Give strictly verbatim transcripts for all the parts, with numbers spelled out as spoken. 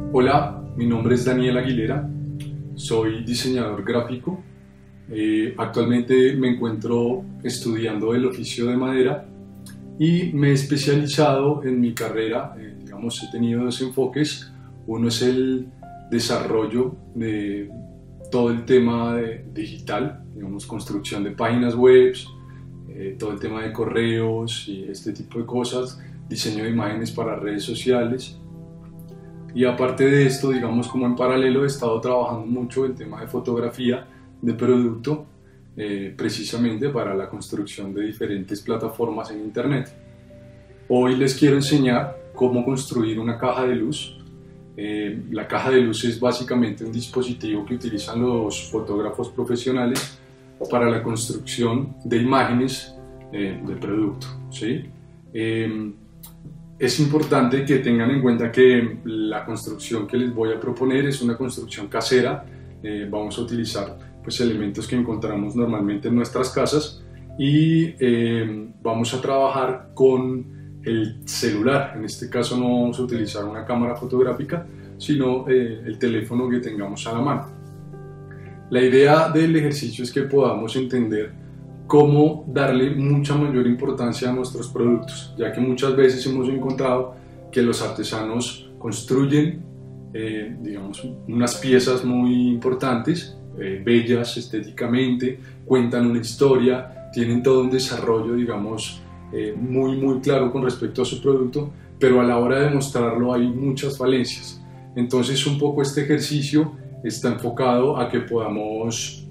Hola, mi nombre es Daniel Aguilera, soy diseñador gráfico. Eh, actualmente me encuentro estudiando el oficio de madera y me he especializado en mi carrera. Eh, digamos, he tenido dos enfoques. Uno es el desarrollo de todo el tema de digital, digamos, construcción de páginas web, eh, todo el tema de correos y este tipo de cosas, diseño de imágenes para redes sociales. Y aparte de esto, digamos, como en paralelo he estado trabajando mucho el tema de fotografía de producto, eh, precisamente para la construcción de diferentes plataformas en internet. Hoy les quiero enseñar cómo construir una caja de luz. Eh, la caja de luz es básicamente un dispositivo que utilizan los fotógrafos profesionales para la construcción de imágenes eh, de producto, ¿sí? Eh, Es importante que tengan en cuenta que la construcción que les voy a proponer es una construcción casera. Eh, vamos a utilizar pues, elementos que encontramos normalmente en nuestras casas y eh, vamos a trabajar con el celular. En este caso no vamos a utilizar una cámara fotográfica, sino eh, el teléfono que tengamos a la mano. La idea del ejercicio es que podamos entender cómo darle mucha mayor importancia a nuestros productos, ya que muchas veces hemos encontrado que los artesanos construyen eh, digamos, unas piezas muy importantes, eh, bellas estéticamente, cuentan una historia, tienen todo un desarrollo, digamos, eh, muy muy claro con respecto a su producto, pero a la hora de mostrarlo hay muchas falencias. Entonces un poco este ejercicio está enfocado a que podamos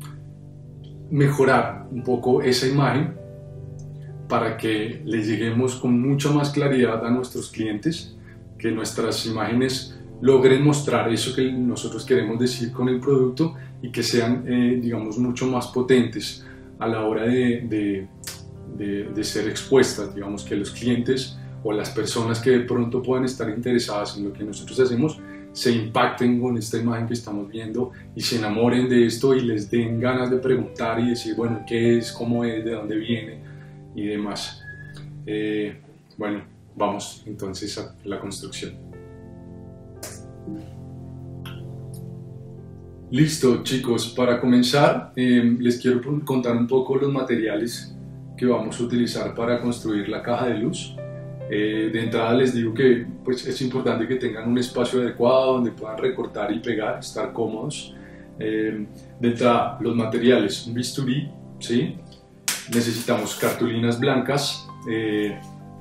mejorar un poco esa imagen para que les lleguemos con mucha más claridad a nuestros clientes, que nuestras imágenes logren mostrar eso que nosotros queremos decir con el producto y que sean, eh, digamos, mucho más potentes a la hora de, de, de, de ser expuestas, digamos, que los clientes o las personas que de pronto puedan estar interesadas en lo que nosotros hacemos se impacten con esta imagen que estamos viendo y se enamoren de esto y les den ganas de preguntar y decir, bueno, ¿qué es? ¿Cómo es? ¿De dónde viene? Y demás. Eh, bueno, vamos entonces a la construcción. Listo, chicos, para comenzar eh, les quiero contar un poco los materiales que vamos a utilizar para construir la caja de luz. Eh, de entrada les digo que pues, es importante que tengan un espacio adecuado donde puedan recortar y pegar, estar cómodos. Eh, de entrada, los materiales, un bisturí, ¿sí? Necesitamos cartulinas blancas eh,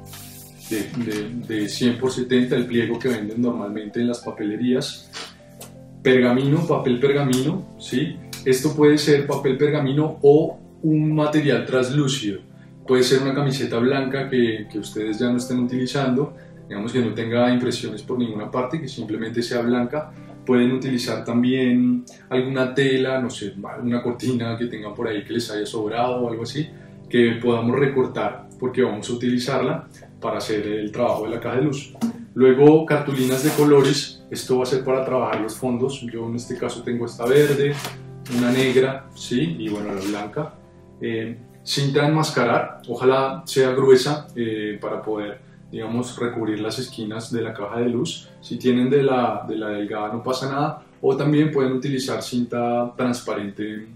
de, de, de cien por setenta, el pliego que venden normalmente en las papelerías. Pergamino, papel pergamino, ¿sí? Esto puede ser papel pergamino o un material translúcido. Puede ser una camiseta blanca que, que ustedes ya no estén utilizando, digamos que no tenga impresiones por ninguna parte, que simplemente sea blanca. Pueden utilizar también alguna tela, no sé, una cortina que tengan por ahí que les haya sobrado o algo así, que podamos recortar porque vamos a utilizarla para hacer el trabajo de la caja de luz. Luego cartulinas de colores, esto va a ser para trabajar los fondos. Yo en este caso tengo esta verde, una negra, sí, y bueno, la blanca. Eh, Cinta de enmascarar, ojalá sea gruesa eh, para poder, digamos, recubrir las esquinas de la caja de luz. Si tienen de la, de la delgada no pasa nada, o también pueden utilizar cinta transparente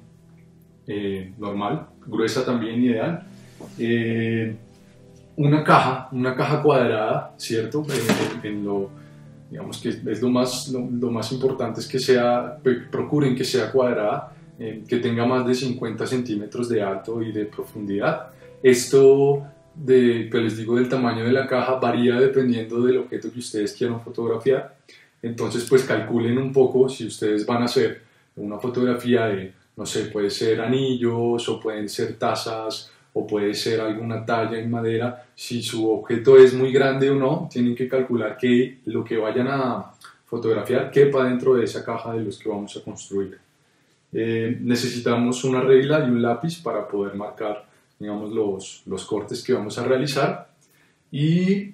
eh, normal, gruesa también ideal. Eh, una caja, una caja cuadrada, ¿cierto? Eh, en lo, digamos que es lo más, lo, lo más importante es que sea, procuren que sea cuadrada, Eh, que tenga más de cincuenta centímetros de alto y de profundidad. Esto, de, que les digo, del tamaño de la caja varía dependiendo del objeto que ustedes quieran fotografiar. Entonces, pues calculen un poco si ustedes van a hacer una fotografía de, no sé, puede ser anillos o pueden ser tazas o puede ser alguna talla en madera. Si su objeto es muy grande o no, tienen que calcular que lo que vayan a fotografiar quepa dentro de esa caja de luz que vamos a construir. Eh, necesitamos una regla y un lápiz para poder marcar, digamos, los, los cortes que vamos a realizar y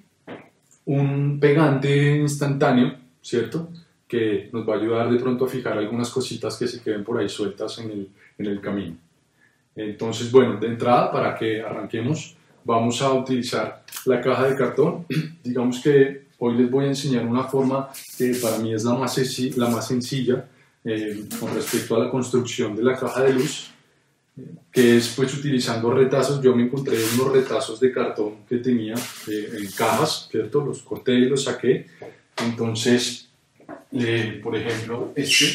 un pegante instantáneo, ¿cierto? Que nos va a ayudar de pronto a fijar algunas cositas que se queden por ahí sueltas en el, en el camino. Entonces, bueno, de entrada, para que arranquemos, vamos a utilizar la caja de cartón. Digamos que hoy les voy a enseñar una forma que para mí es la más, la más sencilla eh, con respecto a la construcción de la caja de luz, eh, que es pues utilizando retazos. Yo me encontré unos retazos de cartón que tenía eh, en cajas, ¿cierto? Los corté y los saqué. Entonces, eh, por ejemplo, este,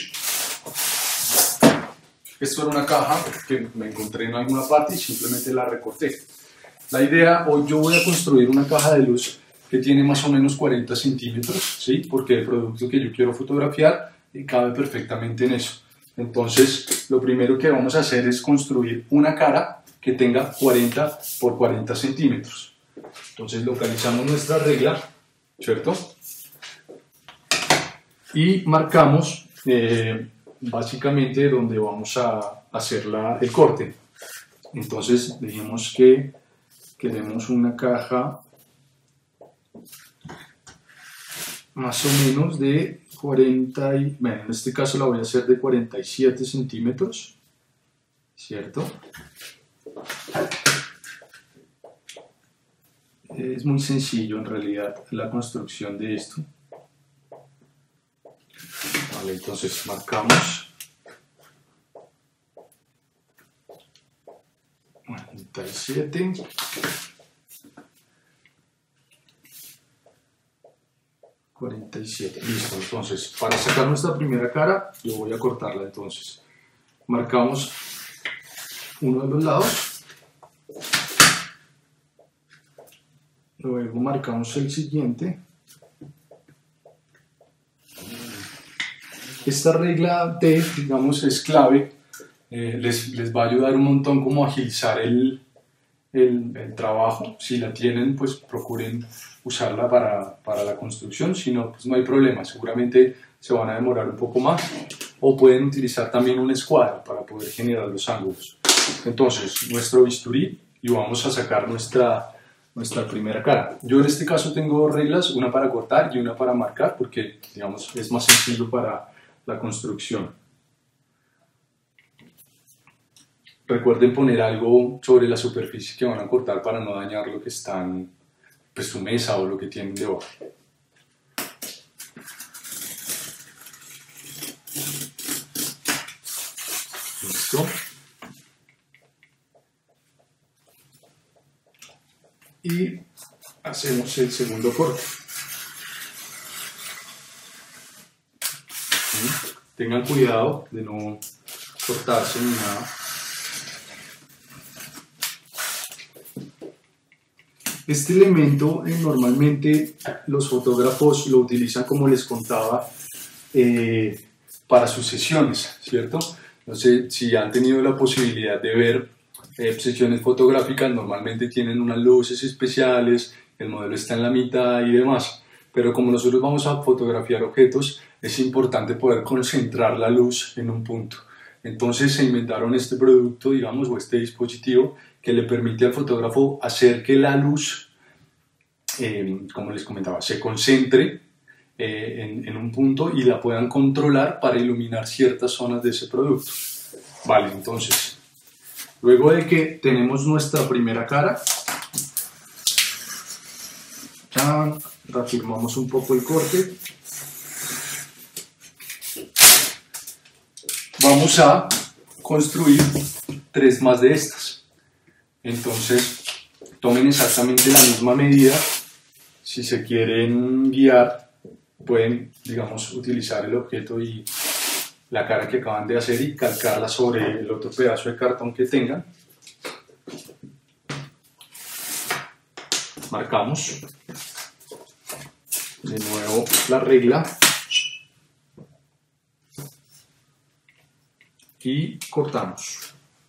esto era una caja que me encontré en alguna parte y simplemente la recorté. La idea, hoy yo voy a construir una caja de luz que tiene más o menos cuarenta centímetros, ¿sí? Porque el producto que yo quiero fotografiar cabe perfectamente en eso. Entonces, lo primero que vamos a hacer es construir una cara que tenga cuarenta por cuarenta centímetros. Entonces, localizamos nuestra regla, ¿cierto? Y marcamos eh, básicamente donde vamos a hacer la, el corte. Entonces, dijimos que queremos una caja más o menos de cuarenta, y, bueno, en este caso la voy a hacer de cuarenta y siete centímetros, ¿cierto? Es muy sencillo en realidad la construcción de esto. Vale, entonces marcamos cuarenta y siete. cuarenta y siete, listo. Entonces, para sacar nuestra primera cara, yo voy a cortarla. Entonces, marcamos uno de los lados, luego marcamos el siguiente. Esta regla de, digamos, es clave, eh, les, les va a ayudar un montón como a agilizar el, el, el trabajo. Si la tienen, pues procuren usarla para, para la construcción, si no, pues no hay problema, seguramente se van a demorar un poco más, o pueden utilizar también una escuadra para poder generar los ángulos. Entonces, nuestro bisturí, y vamos a sacar nuestra, nuestra primera cara. Yo en este caso tengo dos reglas, una para cortar y una para marcar, porque digamos es más sencillo para la construcción. Recuerden poner algo sobre la superficie que van a cortar para no dañar lo que están, pues su mesa o lo que tienen debajo. Listo. Y hacemos el segundo corte. ¿Sí? Tengan cuidado de no cortarse ni nada. Este elemento eh, normalmente los fotógrafos lo utilizan, como les contaba, eh, para sus sesiones, ¿cierto? No sé si han tenido la posibilidad de ver eh, sesiones fotográficas, normalmente tienen unas luces especiales, el modelo está en la mitad y demás, pero como nosotros vamos a fotografiar objetos, es importante poder concentrar la luz en un punto. Entonces se inventaron este producto, digamos, o este dispositivo que le permite al fotógrafo hacer que la luz, eh, como les comentaba, se concentre eh, en, en un punto y la puedan controlar para iluminar ciertas zonas de ese producto. Vale, entonces, luego de que tenemos nuestra primera cara, ya reafirmamos un poco el corte. Vamos a construir tres más de estas. Entonces, tomen exactamente la misma medida. Si se quieren guiar, pueden, digamos, utilizar el objeto y la cara que acaban de hacer y calcarla sobre el otro pedazo de cartón que tengan. Marcamos de nuevo la regla y cortamos.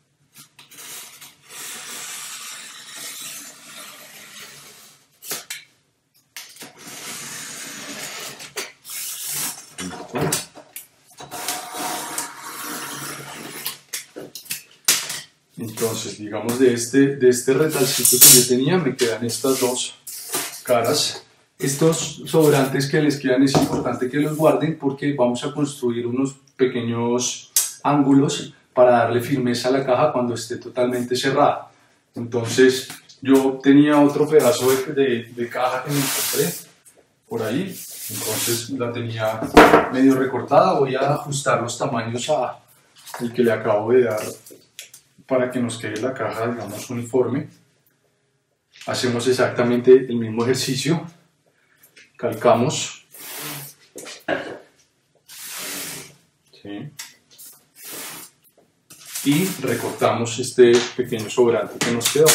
Entonces, digamos, de este, de este retalcito que yo tenía me quedan estas dos caras. Estos sobrantes que les quedan es importante que los guarden porque vamos a construir unos pequeños ángulos para darle firmeza a la caja cuando esté totalmente cerrada. Entonces, yo tenía otro pedazo de, de, de caja que me encontré, por ahí, entonces la tenía medio recortada. Voy a ajustar los tamaños a el que le acabo de dar para que nos quede la caja, digamos, uniforme. Hacemos exactamente el mismo ejercicio, calcamos, ¿sí?, y recortamos este pequeño sobrante que nos quedó.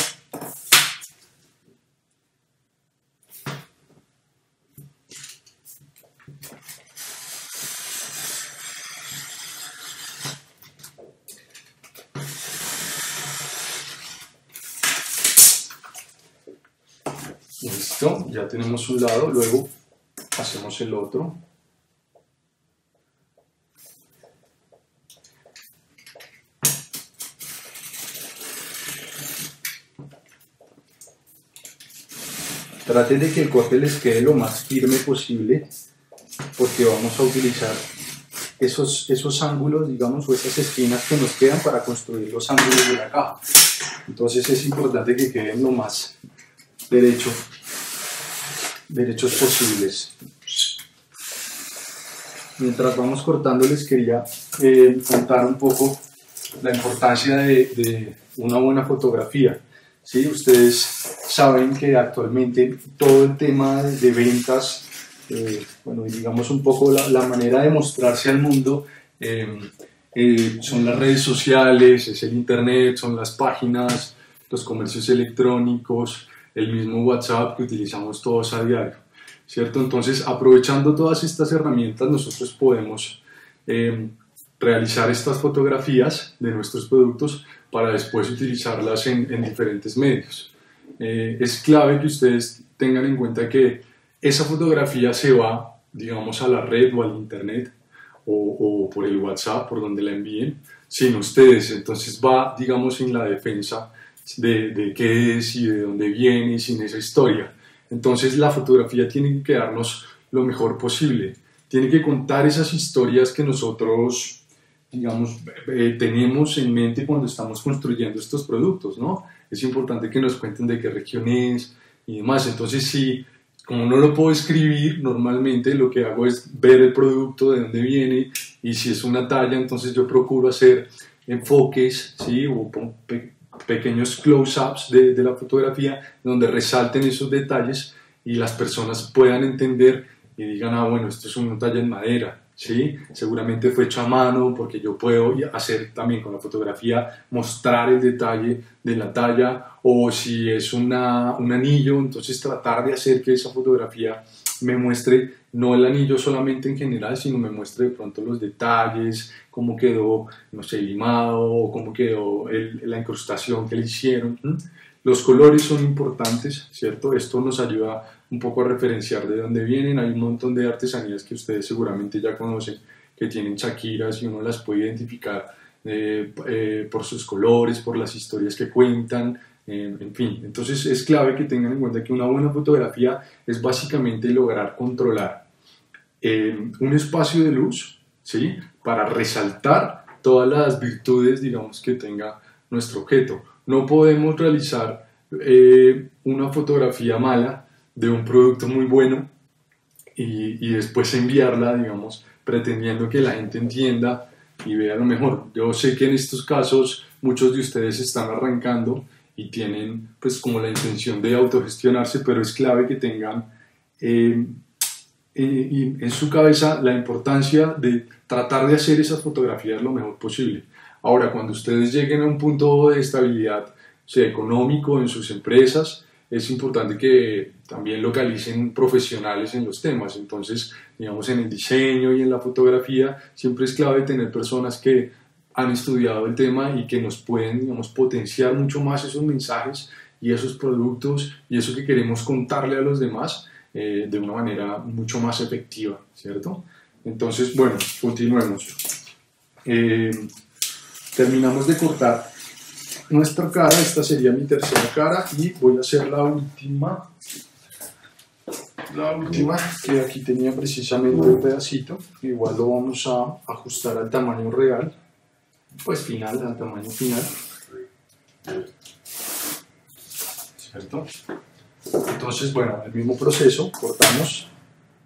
Listo, ya tenemos un lado, luego hacemos el otro. Traten de que el corte les quede lo más firme posible, porque vamos a utilizar esos, esos ángulos, digamos, o esas esquinas que nos quedan para construir los ángulos de la caja. Entonces es importante que queden lo más derecho, derechos posibles. Mientras vamos cortando, les quería eh, contar un poco la importancia de, de una buena fotografía. ¿Sí? Ustedes saben que actualmente todo el tema de, de ventas, eh, bueno, digamos un poco la, la manera de mostrarse al mundo, eh, eh, son las redes sociales, es el internet, son las páginas, los comercios electrónicos, el mismo WhatsApp que utilizamos todos a diario, ¿cierto? Entonces, aprovechando todas estas herramientas, nosotros podemos eh, realizar estas fotografías de nuestros productos para después utilizarlas en, en diferentes medios. Eh, es clave que ustedes tengan en cuenta que esa fotografía se va, digamos, a la red o al internet o, o por el WhatsApp, por donde la envíen, sin ustedes. Entonces va, digamos, en la defensa de, de qué es y de dónde viene y sin esa historia. Entonces la fotografía tiene que quedarnos lo mejor posible. Tiene que contar esas historias que nosotros, digamos, eh, tenemos en mente cuando estamos construyendo estos productos, ¿no? Es importante que nos cuenten de qué región es y demás. Entonces, sí, como no lo puedo escribir, normalmente lo que hago es ver el producto, de dónde viene, y si es una talla, entonces yo procuro hacer enfoques, ¿sí?, o pe pequeños close-ups de, de la fotografía donde resalten esos detalles y las personas puedan entender y digan, ah, bueno, esto es una talla en madera, ¿sí? Seguramente fue hecho a mano, porque yo puedo hacer también con la fotografía, mostrar el detalle de la talla, o si es una, un anillo, entonces tratar de hacer que esa fotografía me muestre no el anillo solamente en general, sino me muestre de pronto los detalles, cómo quedó, no sé, limado, o cómo quedó el, la incrustación que le hicieron. ¿Mm? Los colores son importantes, ¿cierto? Esto nos ayuda un poco a referenciar de dónde vienen. Hay un montón de artesanías que ustedes seguramente ya conocen, que tienen chaquiras y uno las puede identificar eh, eh, por sus colores, por las historias que cuentan, eh, en fin. Entonces es clave que tengan en cuenta que una buena fotografía es básicamente lograr controlar eh, un espacio de luz, ¿sí?, para resaltar todas las virtudes, digamos, que tenga nuestro objeto. No podemos realizar eh, una fotografía mala de un producto muy bueno y, y después enviarla, digamos, pretendiendo que la gente entienda y vea lo mejor. Yo sé que en estos casos muchos de ustedes están arrancando y tienen, pues, como la intención de autogestionarse, pero es clave que tengan eh, eh, en su cabeza la importancia de tratar de hacer esas fotografías lo mejor posible. Ahora, cuando ustedes lleguen a un punto de estabilidad, o sea, económico en sus empresas, es importante que también localicen profesionales en los temas. Entonces, digamos, en el diseño y en la fotografía, siempre es clave tener personas que han estudiado el tema y que nos pueden, digamos, potenciar mucho más esos mensajes y esos productos y eso que queremos contarle a los demás eh, de una manera mucho más efectiva, ¿cierto? Entonces, bueno, continuemos. Eh, terminamos de cortar nuestra cara. Esta sería mi tercera cara y voy a hacer la última. La última, que aquí tenía precisamente un pedacito. Igual lo vamos a ajustar al tamaño real, pues final, al tamaño final, ¿cierto? Entonces, bueno, el mismo proceso, cortamos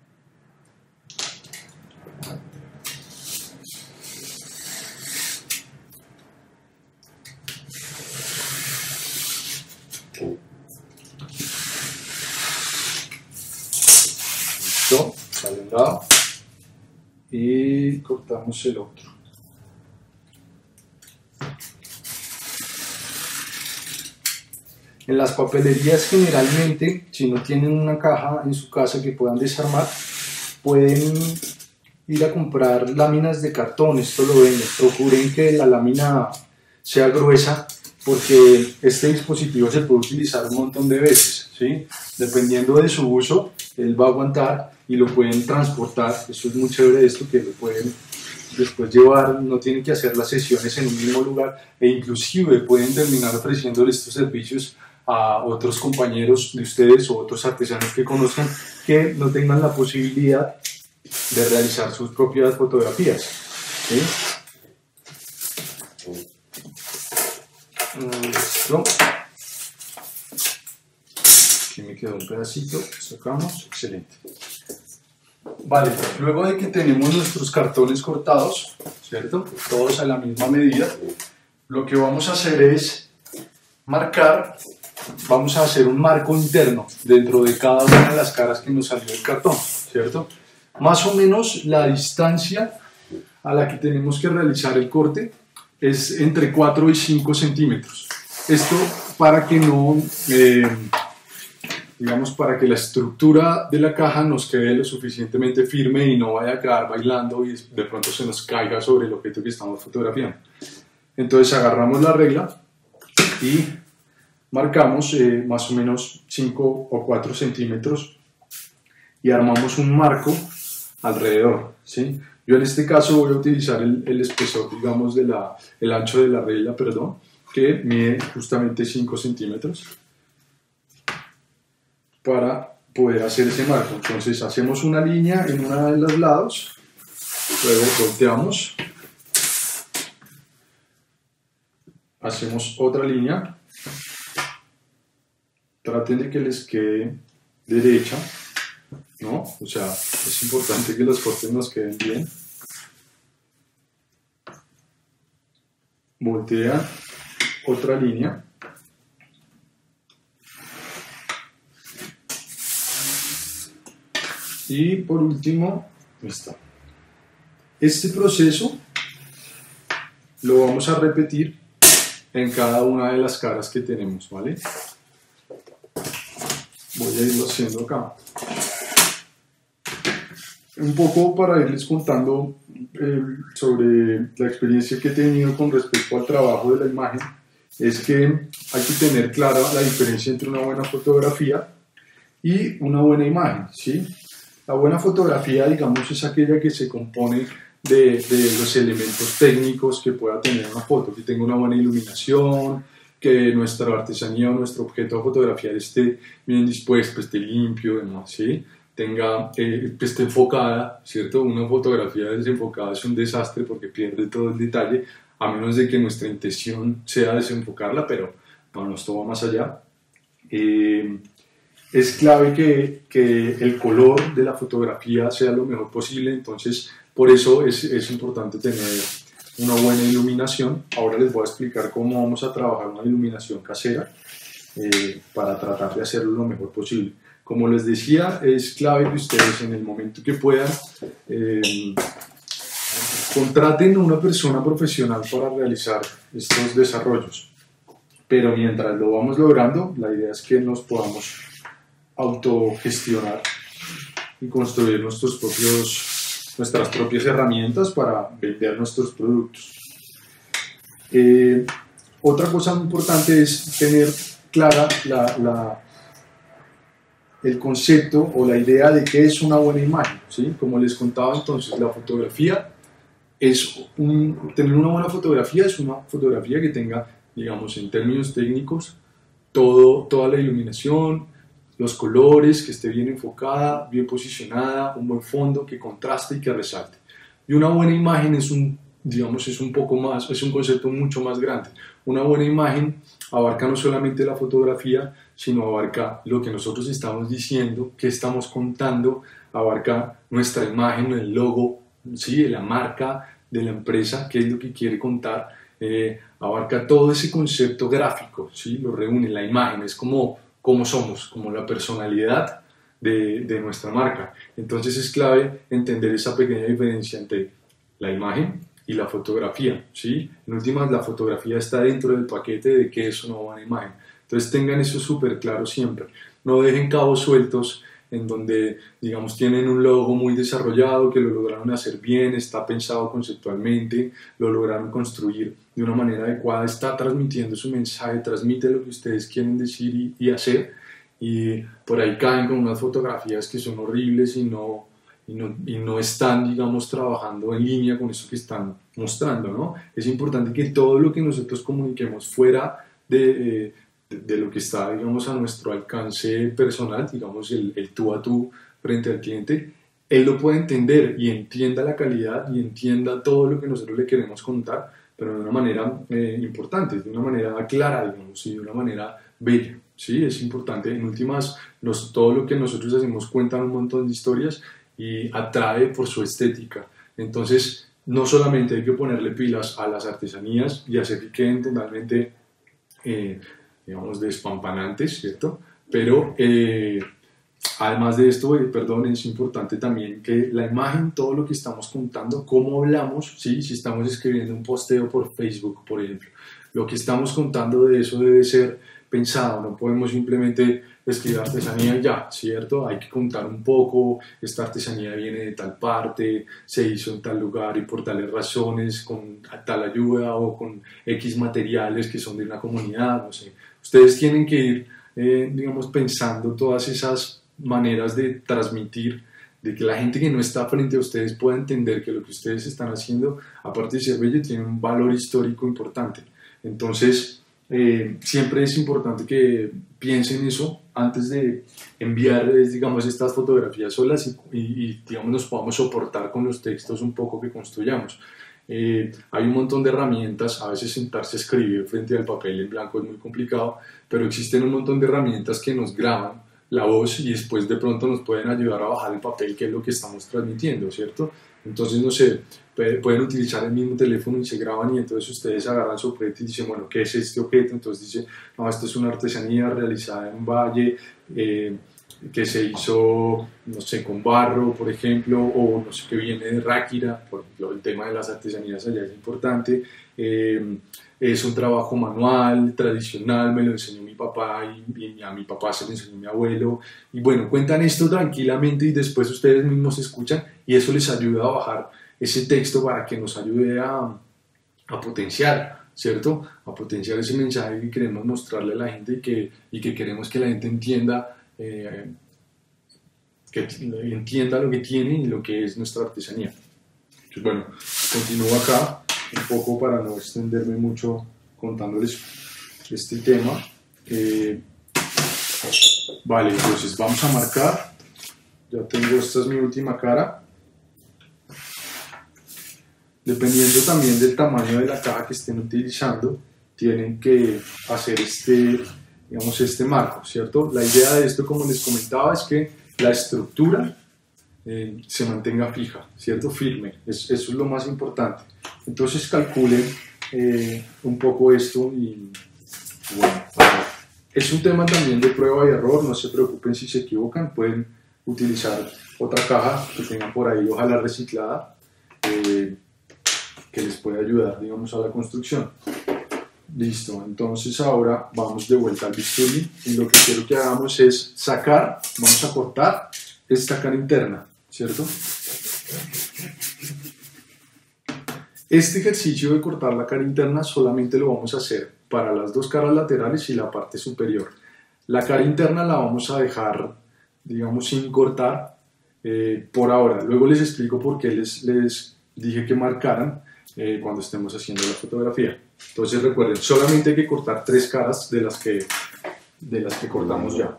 lado y cortamos el otro. En las papelerías generalmente, si no tienen una caja en su casa que puedan desarmar, pueden ir a comprar láminas de cartón. Esto lo venden. Procuren que la lámina sea gruesa porque este dispositivo se puede utilizar un montón de veces, ¿sí? Dependiendo de su uso, él va a aguantar y lo pueden transportar. Eso es muy chévere esto, que lo pueden después llevar, no tienen que hacer las sesiones en un mismo lugar e inclusive pueden terminar ofreciéndole estos servicios a otros compañeros de ustedes o otros artesanos que conozcan que no tengan la posibilidad de realizar sus propias fotografías, ¿sí? Listo. Aquí me quedó un pedacito, sacamos, excelente. Vale, luego de que tenemos nuestros cartones cortados, ¿cierto? Todos a la misma medida, lo que vamos a hacer es marcar. Vamos a hacer un marco interno dentro de cada una de las caras que nos salió del cartón, ¿cierto? Más o menos la distancia a la que tenemos que realizar el corte es entre cuatro y cinco centímetros. Esto para que no, eh, digamos, para que la estructura de la caja nos quede lo suficientemente firme y no vaya a quedar bailando y de pronto se nos caiga sobre el objeto que estamos fotografiando. Entonces agarramos la regla y marcamos eh, más o menos cinco o cuatro centímetros y armamos un marco alrededor, ¿sí? Yo en este caso voy a utilizar el, el espesor, digamos, de la, el ancho de la regla, perdón, que mide justamente cinco centímetros para poder hacer ese marco. Entonces hacemos una línea en uno de los lados, luego volteamos, hacemos otra línea. Traten de que les quede derecha, ¿no? O sea, es importante que los cortes nos queden bien. Voltea otra línea. Y por último, está. Este proceso lo vamos a repetir en cada una de las caras que tenemos, ¿vale? Voy a irlo haciendo acá. Un poco para irles contando eh, sobre la experiencia que he tenido con respecto al trabajo de la imagen, es que hay que tener clara la diferencia entre una buena fotografía y una buena imagen, ¿sí? La buena fotografía, digamos, es aquella que se compone de, de los elementos técnicos que pueda tener una foto, que tenga una buena iluminación, que nuestra artesanía o nuestro objeto a fotografiar esté bien dispuesto, esté limpio, demás, ¿sí? Tenga, eh, que esté enfocada, ¿cierto? Una fotografía desenfocada es un desastre porque pierde todo el detalle, a menos de que nuestra intención sea desenfocarla, pero bueno, esto va más allá. Eh, es clave que, que el color de la fotografía sea lo mejor posible, entonces por eso es, es importante tener una buena iluminación. Ahora les voy a explicar cómo vamos a trabajar una iluminación casera eh, para tratar de hacerlo lo mejor posible. Como les decía, es clave que ustedes en el momento que puedan eh, contraten a una persona profesional para realizar estos desarrollos. Pero mientras lo vamos logrando, la idea es que nos podamos autogestionar y construir nuestros propios, nuestras propias herramientas para vender nuestros productos. Eh, otra cosa muy importante es tener clara la, la, el concepto o la idea de qué es una buena imagen, ¿sí? Como les contaba, entonces la fotografía es un, tener una buena fotografía es una fotografía que tenga, digamos, en términos técnicos, todo, toda la iluminación, los colores, que esté bien enfocada, bien posicionada, un buen fondo que contraste y que resalte. Y una buena imagen es un, digamos, es un poco más, es un concepto mucho más grande. Una buena imagen abarca no solamente la fotografía, sino abarca lo que nosotros estamos diciendo, qué estamos contando, abarca nuestra imagen, el logo, ¿sí? La marca de la empresa, qué es lo que quiere contar, eh, abarca todo ese concepto gráfico, ¿sí? Lo reúne, la imagen, es como cómo somos, como la personalidad de, de nuestra marca. Entonces es clave entender esa pequeña diferencia entre la imagen y la fotografía, ¿sí? En últimas, la fotografía está dentro del paquete de que es una buena imagen. Entonces tengan eso súper claro siempre. No dejen cabos sueltos en donde, digamos, tienen un logo muy desarrollado, que lo lograron hacer bien, está pensado conceptualmente, lo lograron construir de una manera adecuada, está transmitiendo su mensaje, transmite lo que ustedes quieren decir y, y hacer, y por ahí caen con unas fotografías que son horribles y no, y no, y no están, digamos, trabajando en línea con eso que están mostrando, ¿no? Es importante que todo lo que nosotros comuniquemos fuera de... Eh, de lo que está, digamos, a nuestro alcance personal, digamos, el, el tú a tú frente al cliente, él lo puede entender y entienda la calidad y entienda todo lo que nosotros le queremos contar, pero de una manera eh, importante, de una manera clara, digamos, y de una manera bella, ¿sí? Es importante, en últimas, nos, todo lo que nosotros hacemos cuenta un montón de historias y atrae por su estética. Entonces, no solamente hay que ponerle pilas a las artesanías y hacer que queden totalmente eh, digamos, despampanantes, ¿cierto? Pero eh, además de esto, eh, perdón, es importante también que la imagen, todo lo que estamos contando, cómo hablamos, ¿sí? Si estamos escribiendo un posteo por Facebook, por ejemplo, lo que estamos contando de eso debe ser pensado, no podemos simplemente escribir artesanía y ya, ¿cierto? Hay que contar un poco, esta artesanía viene de tal parte, se hizo en tal lugar y por tales razones, con tal ayuda o con X materiales que son de una comunidad, no sé. Ustedes tienen que ir, eh, digamos, pensando todas esas maneras de transmitir, de que la gente que no está frente a ustedes pueda entender que lo que ustedes están haciendo, aparte de ser bello, tiene un valor histórico importante. Entonces, eh, siempre es importante que piensen eso antes de enviar, digamos, estas fotografías solas y, y, y digamos, nos podamos soportar con los textos un poco que construyamos. Eh, hay un montón de herramientas, a veces sentarse a escribir frente al papel en blanco es muy complicado, pero existen un montón de herramientas que nos graban la voz y después de pronto nos pueden ayudar a bajar el papel, que es lo que estamos transmitiendo, ¿cierto? Entonces, no sé, pueden utilizar el mismo teléfono y se graban y entonces ustedes agarran su objeto y dicen, bueno, ¿qué es este objeto? Entonces dice, no, esto es una artesanía realizada en valle, eh, que se hizo, no sé, con barro, por ejemplo, o no sé, que viene de Ráquira, por ejemplo, el tema de las artesanías allá es importante, eh, es un trabajo manual, tradicional, me lo enseñó mi papá y, y a mi papá se lo enseñó mi abuelo, y bueno, cuentan esto tranquilamente y después ustedes mismos escuchan y eso les ayuda a bajar ese texto para que nos ayude a, a potenciar, ¿cierto? A potenciar ese mensaje que queremos mostrarle a la gente y que, y que queremos que la gente entienda, eh, que entienda lo que tiene y lo que es nuestra artesanía. Entonces, bueno, continúo acá un poco para no extenderme mucho contándoles este tema. Eh, vale, entonces vamos a marcar. Ya tengo, esta es mi última cara. Dependiendo también del tamaño de la caja que estén utilizando, tienen que hacer este, digamos, este marco, ¿cierto? La idea de esto, como les comentaba, es que la estructura eh, se mantenga fija, ¿cierto? Firme, es, eso es lo más importante. Entonces calculen eh, un poco esto y, bueno, es un tema también de prueba y error, no se preocupen si se equivocan, pueden utilizar otra caja que tengan por ahí, ojalá reciclada, eh, que les puede ayudar, digamos, a la construcción. Listo, entonces ahora vamos de vuelta al bisturí y lo que quiero que hagamos es sacar, vamos a cortar esta cara interna, ¿cierto? Este ejercicio de cortar la cara interna solamente lo vamos a hacer para las dos caras laterales y la parte superior. La cara interna la vamos a dejar, digamos, sin cortar eh, por ahora. Luego les explico por qué les, les dije que marcaran eh, cuando estemos haciendo la fotografía. Entonces recuerden, solamente hay que cortar tres caras de las que, de las que cortamos ya.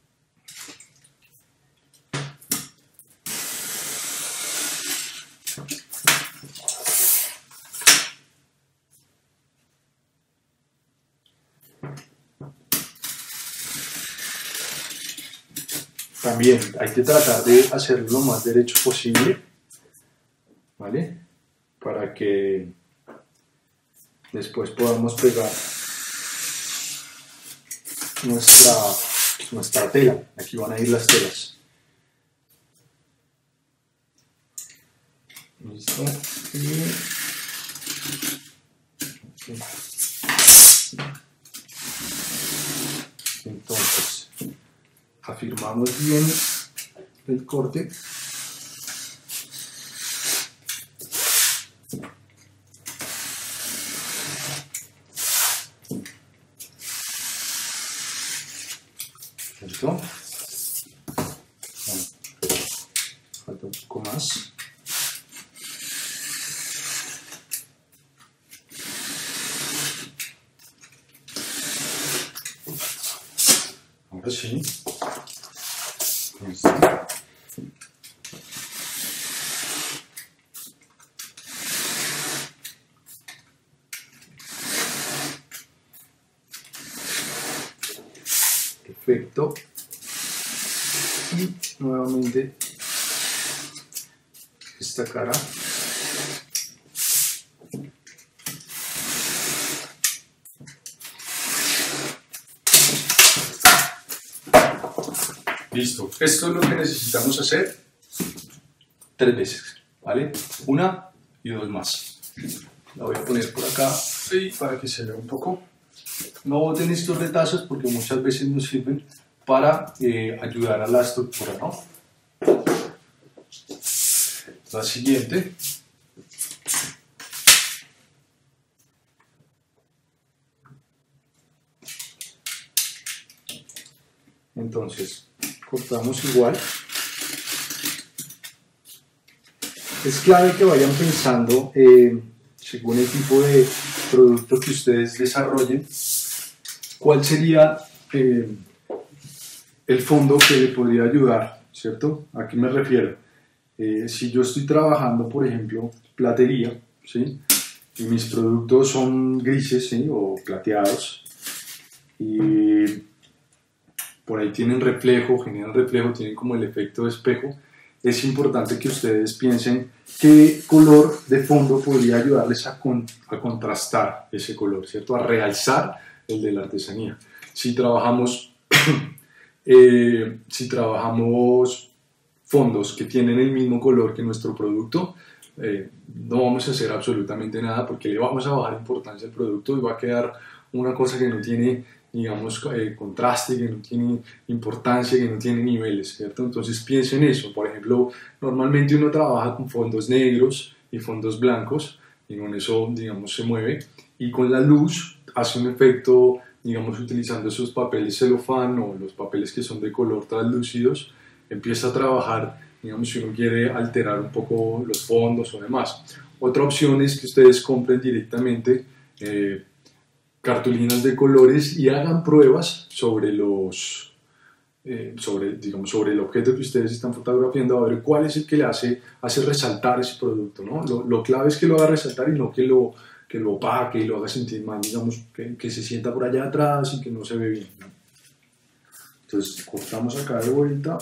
También hay que tratar de hacerlo lo más derecho posible, ¿vale? Para que después podamos pegar nuestra, nuestra tela. Aquí van a ir las telas. Listo. Y... entonces, afirmamos bien el corte. ¿Listo? Bueno, falta un poco más. Ahora sí. Listo. Perfecto. Y nuevamente esta cara. Listo. Esto es lo que necesitamos hacer tres veces, ¿vale? Una y dos más. La voy a poner por acá y para que se vea un poco. No boten estos retazos porque muchas veces nos sirven para eh, ayudar a la estructura, ¿no? La siguiente. Entonces, cortamos igual. Es clave que vayan pensando, eh, según el tipo de producto que ustedes desarrollen, cuál sería eh, el fondo que le podría ayudar, ¿cierto? ¿A qué me refiero? Eh, si yo estoy trabajando, por ejemplo, platería, ¿sí? Y mis productos son grises, ¿sí? O plateados, y por ahí tienen reflejo, generan reflejo, tienen como el efecto de espejo, es importante que ustedes piensen qué color de fondo podría ayudarles a, con, a contrastar ese color, ¿cierto? A realzar el de la artesanía. Si trabajamos, eh, si trabajamos fondos que tienen el mismo color que nuestro producto, eh, no vamos a hacer absolutamente nada porque le vamos a bajar importancia al producto y va a quedar una cosa que no tiene, digamos, eh, contraste, que no tiene importancia, que no tiene niveles, ¿cierto? Entonces piensen en eso. Por ejemplo, normalmente uno trabaja con fondos negros y fondos blancos y con eso, digamos, se mueve, y con la luz hace un efecto, digamos, utilizando esos papeles celofán o los papeles que son de color translúcidos, empieza a trabajar, digamos, si uno quiere alterar un poco los fondos o demás. Otra opción es que ustedes compren directamente eh, cartulinas de colores y hagan pruebas sobre los eh, sobre, digamos, sobre el objeto que ustedes están fotografiando, a ver cuál es el que le hace, hace resaltar ese producto, ¿no? Lo, lo clave es que lo haga resaltar y no que lo, que lo opaque y lo haga sentir mal, digamos, que, que se sienta por allá atrás y que no se ve bien, ¿no? Entonces cortamos acá de vuelta.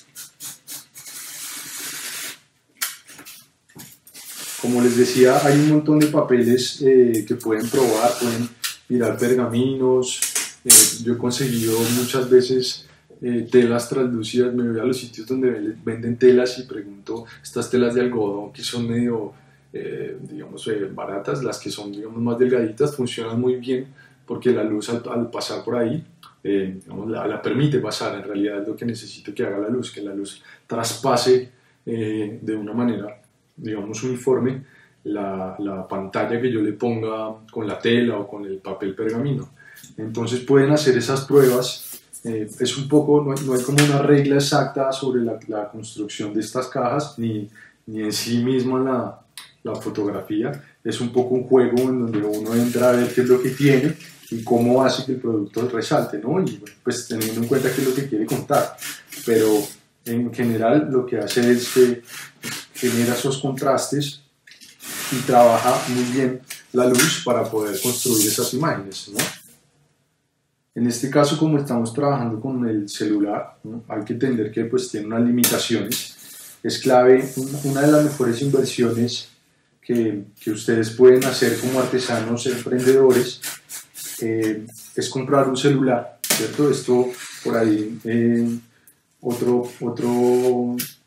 Como les decía, hay un montón de papeles eh, que pueden probar, pueden mirar pergaminos. Eh, yo he conseguido muchas veces eh, telas translúcidas. Me voy a los sitios donde venden telas y pregunto, estas telas de algodón que son medio, eh, digamos, eh, baratas, las que son, digamos, más delgaditas, funcionan muy bien porque la luz al, al pasar por ahí, eh, digamos, la, la permite pasar. En realidad es lo que necesito que haga la luz, que la luz traspase eh, de una manera, digamos, uniforme la, la pantalla que yo le ponga con la tela o con el papel pergamino. Entonces pueden hacer esas pruebas. Eh, es un poco, no hay, no hay como una regla exacta sobre la, la construcción de estas cajas, ni, ni en sí misma la, la fotografía. Es un poco un juego en donde uno entra a ver qué es lo que tiene y cómo hace que el producto resalte, ¿no? Y pues teniendo en cuenta qué es lo que quiere contar. Pero en general lo que hace es que genera esos contrastes y trabaja muy bien la luz para poder construir esas imágenes, ¿no? En este caso, como estamos trabajando con el celular, ¿no? Hay que entender que pues tiene unas limitaciones. Es clave, una de las mejores inversiones que, que ustedes pueden hacer como artesanos emprendedores eh, es comprar un celular, ¿cierto? Esto por ahí, eh, otro, otro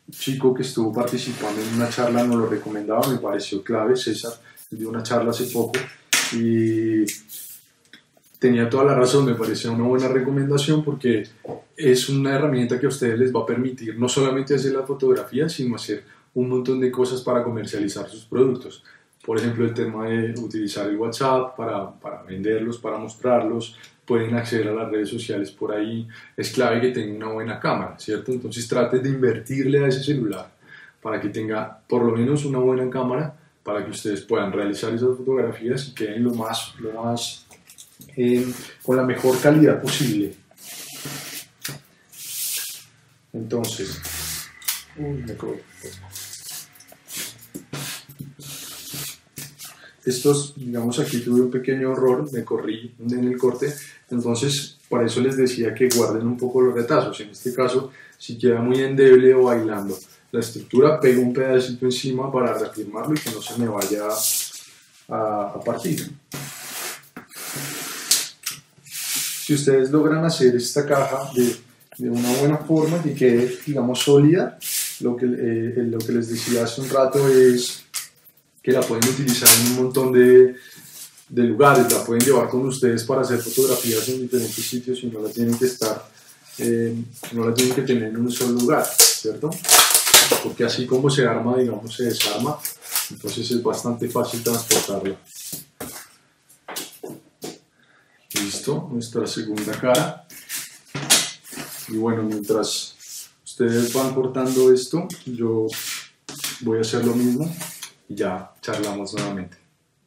chico que estuvo participando en una charla nos lo recomendaba, me pareció clave. César dio una charla hace poco y tenía toda la razón, me pareció una buena recomendación porque es una herramienta que a ustedes les va a permitir no solamente hacer la fotografía, sino hacer un montón de cosas para comercializar sus productos. Por ejemplo, el tema de utilizar el WhatsApp para, para venderlos, para mostrarlos, pueden acceder a las redes sociales por ahí. Es clave que tengan una buena cámara, ¿cierto? Entonces traten de invertirle a ese celular para que tenga por lo menos una buena cámara para que ustedes puedan realizar esas fotografías y queden lo más, lo más eh, con la mejor calidad posible. Entonces, uy, me corro. Estos, digamos, aquí tuve un pequeño error, me corrí en el corte, entonces por eso les decía que guarden un poco los retazos. En este caso, si queda muy endeble o bailando la estructura, pego un pedacito encima para reafirmarlo y que no se me vaya a, a partir. Si ustedes logran hacer esta caja de, de una buena forma, que quede, digamos, sólida, lo que, eh, lo que les decía hace un rato es que la pueden utilizar en un montón de, de lugares, la pueden llevar con ustedes para hacer fotografías en diferentes sitios y no la tienen que estar, eh, no la tienen que tener en un solo lugar, ¿cierto? Porque así como se arma, digamos, se desarma, entonces es bastante fácil transportarla. Listo, nuestra segunda cara. Y bueno, mientras ustedes van cortando esto, yo voy a hacer lo mismo. Y ya charlamos nuevamente.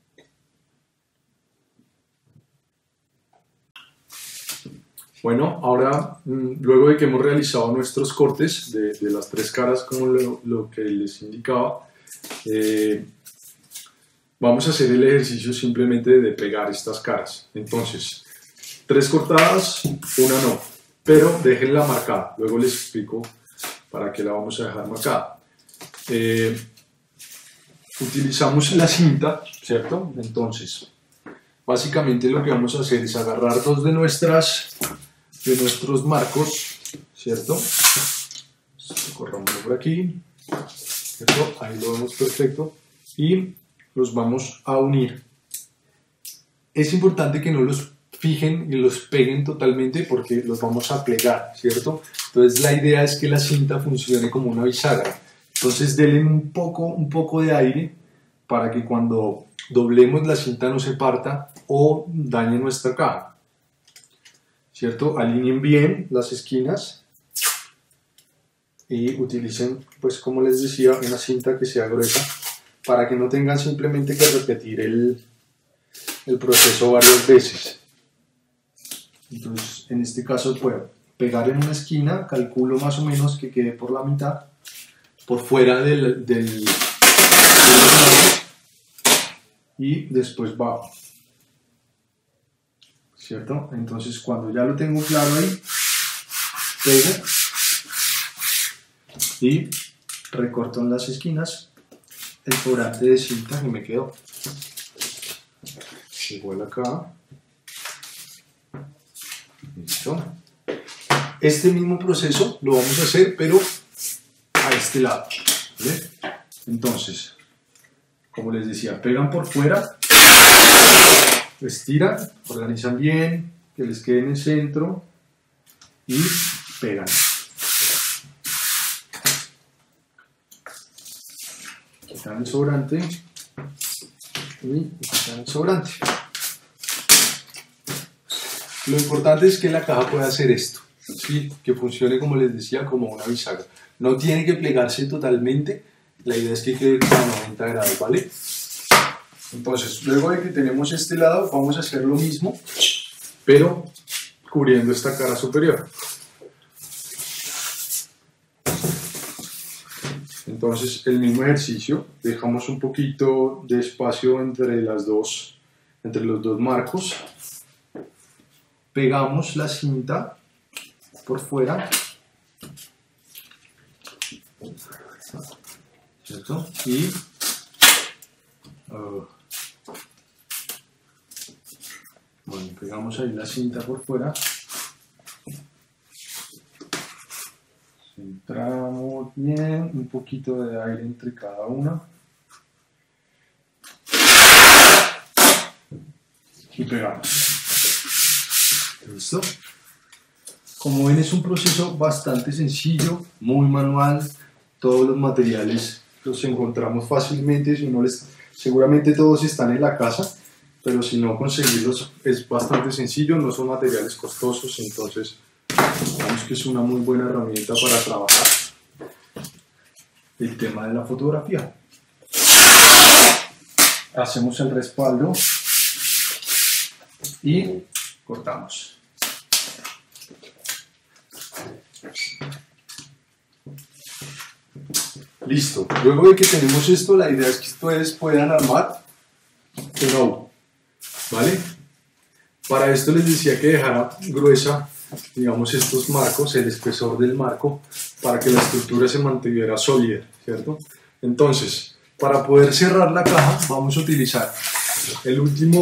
Bueno, ahora, luego de que hemos realizado nuestros cortes de, de las tres caras, como lo, lo que les indicaba, eh, vamos a hacer el ejercicio simplemente de pegar estas caras. Entonces, tres cortadas, una no, pero déjenla marcada. Luego les explico para qué la vamos a dejar marcada. Eh, Utilizamos la cinta, ¿cierto? Entonces, básicamente lo que vamos a hacer es agarrar dos de, nuestras, de nuestros marcos, ¿cierto? Corramos por aquí, ¿cierto? Ahí lo vemos perfecto. Y los vamos a unir. Es importante que no los fijen y los peguen totalmente porque los vamos a plegar, ¿cierto? Entonces la idea es que la cinta funcione como una bisagra. Entonces denle un poco, un poco de aire para que cuando doblemos la cinta no se parta o dañe nuestra caja, ¿cierto? Alineen bien las esquinas y utilicen, pues como les decía, una cinta que sea gruesa para que no tengan simplemente que repetir el, el proceso varias veces. Entonces, en este caso puedo pegar en una esquina, calculo más o menos que quede por la mitad, por fuera del, del, del y después bajo, ¿cierto? Entonces cuando ya lo tengo claro ahí, pego y recorto en las esquinas el sobrante de cinta que me quedó. Igual acá. Listo. Este mismo proceso lo vamos a hacer, pero a este lado, ¿vale? Entonces, como les decía, pegan por fuera, estiran, organizan bien, que les quede en el centro y pegan. Quitan el sobrante y quitan el sobrante. Lo importante es que la caja pueda hacer esto, ¿sí? Que funcione, como les decía, como una bisagra. No tiene que plegarse totalmente, la idea es que quede a noventa grados, ¿vale? Entonces, luego de que tenemos este lado, vamos a hacer lo mismo, pero cubriendo esta cara superior. Entonces, el mismo ejercicio, dejamos un poquito de espacio entre, las dos, entre los dos marcos, pegamos la cinta por fuera, ¿cierto? Y uh, bueno, pegamos ahí la cinta por fuera, centramos, apretamos bien, un poquito de aire entre cada una. Y pegamos. ¿Listo? Como ven, es un proceso bastante sencillo, muy manual. Todos los materiales los encontramos fácilmente. Si no les, seguramente todos están en la casa, pero si no, conseguirlos es bastante sencillo. No son materiales costosos, entonces digamos que es una muy buena herramienta para trabajar el tema de la fotografía. Hacemos el respaldo y cortamos. Listo. Luego de que tenemos esto, la idea es que ustedes puedan armar un O, ¿vale? Para esto les decía que dejara gruesa, digamos, estos marcos, el espesor del marco, para que la estructura se mantuviera sólida, ¿cierto? Entonces, para poder cerrar la caja, vamos a utilizar el último,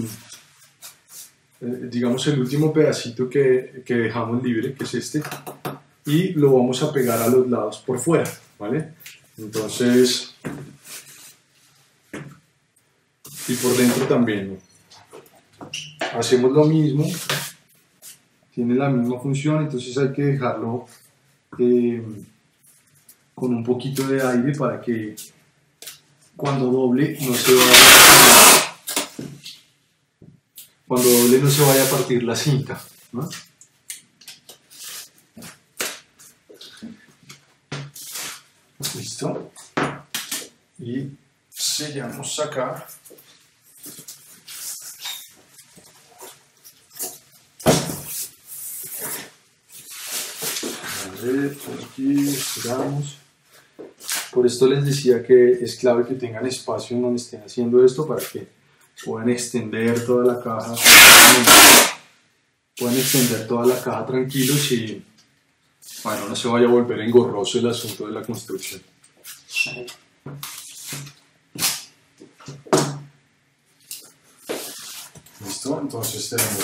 eh, digamos, el último pedacito que, que dejamos libre, que es este, y lo vamos a pegar a los lados por fuera, ¿vale? Entonces, y por dentro también, ¿no? Hacemos lo mismo, tiene la misma función, entonces hay que dejarlo eh, con un poquito de aire para que cuando doble no se vaya, cuando doble no se vaya a partir la cinta, ¿no? Listo. Y sellamos acá. A ver, por aquí estiramos. Por esto les decía que es clave que tengan espacio en donde estén haciendo esto para que puedan extender toda la caja. Puedan extender toda la caja tranquilos y, bueno, no se vaya a volver engorroso el asunto de la construcción. Listo, entonces tenemos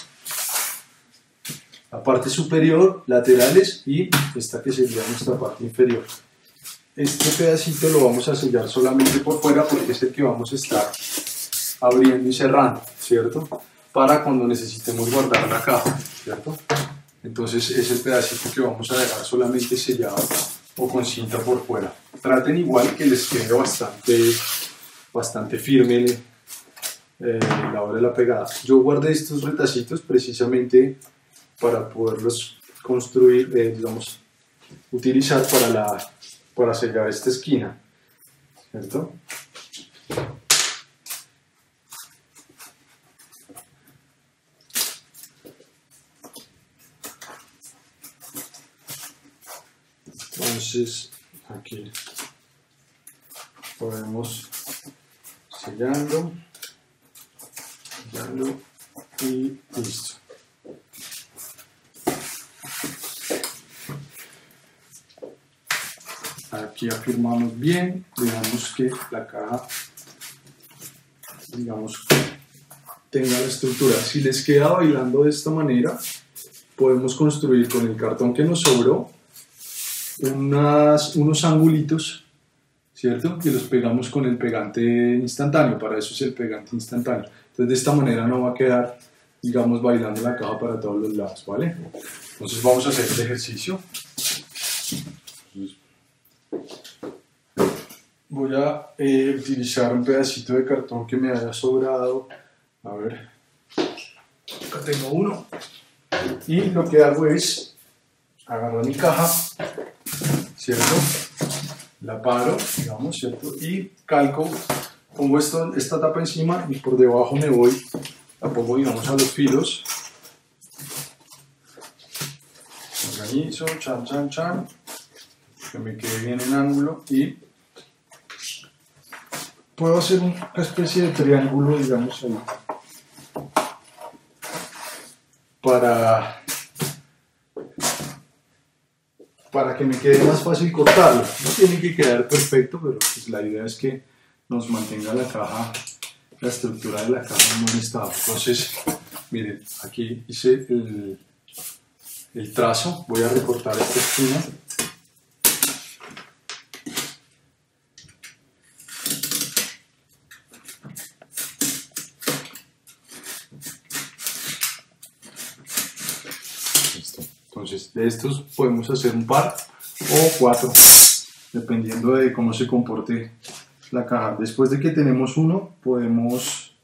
la parte superior, laterales y esta que sería nuestra parte inferior. Este pedacito lo vamos a sellar solamente por fuera porque es el que vamos a estar abriendo y cerrando, ¿cierto? Para cuando necesitemos guardar la caja, ¿cierto? Entonces es el pedacito que vamos a dejar solamente sellado o con cinta por fuera. Traten igual que les quede bastante, bastante firme eh, la hora de la pegada. Yo guardé estos retacitos precisamente para poderlos construir, eh, digamos, utilizar para, la, para sellar esta esquina, ¿cierto? Entonces aquí podemos sellando, sellando y listo. Aquí afirmamos bien, digamos que la caja, digamos, tenga la estructura. Si les queda bailando de esta manera, podemos construir con el cartón que nos sobró unas, unos angulitos, ¿cierto? Que los pegamos con el pegante instantáneo, para eso es el pegante instantáneo. Entonces de esta manera no va a quedar, digamos, bailando la caja para todos los lados, ¿vale? Entonces vamos a hacer este ejercicio. Entonces, voy a eh, utilizar un pedacito de cartón que me haya sobrado. A ver, acá tengo uno. Y lo que hago es agarrar mi caja, ¿cierto? La paro, digamos, ¿cierto? Y calco, pongo esto, esta tapa encima y por debajo me voy, la pongo, digamos, a los filos. Organizo, chan, chan, chan, que me quede bien en ángulo y puedo hacer una especie de triángulo, digamos, ahí, para, para que me quede más fácil cortarlo. No tiene que quedar perfecto, pero pues la idea es que nos mantenga la caja, la estructura de la caja en buen estado. Entonces, miren, aquí hice el, el trazo, voy a recortar esta esquina. Entonces de estos podemos hacer un par o cuatro, dependiendo de cómo se comporte la caja. Después de que tenemos uno, podemos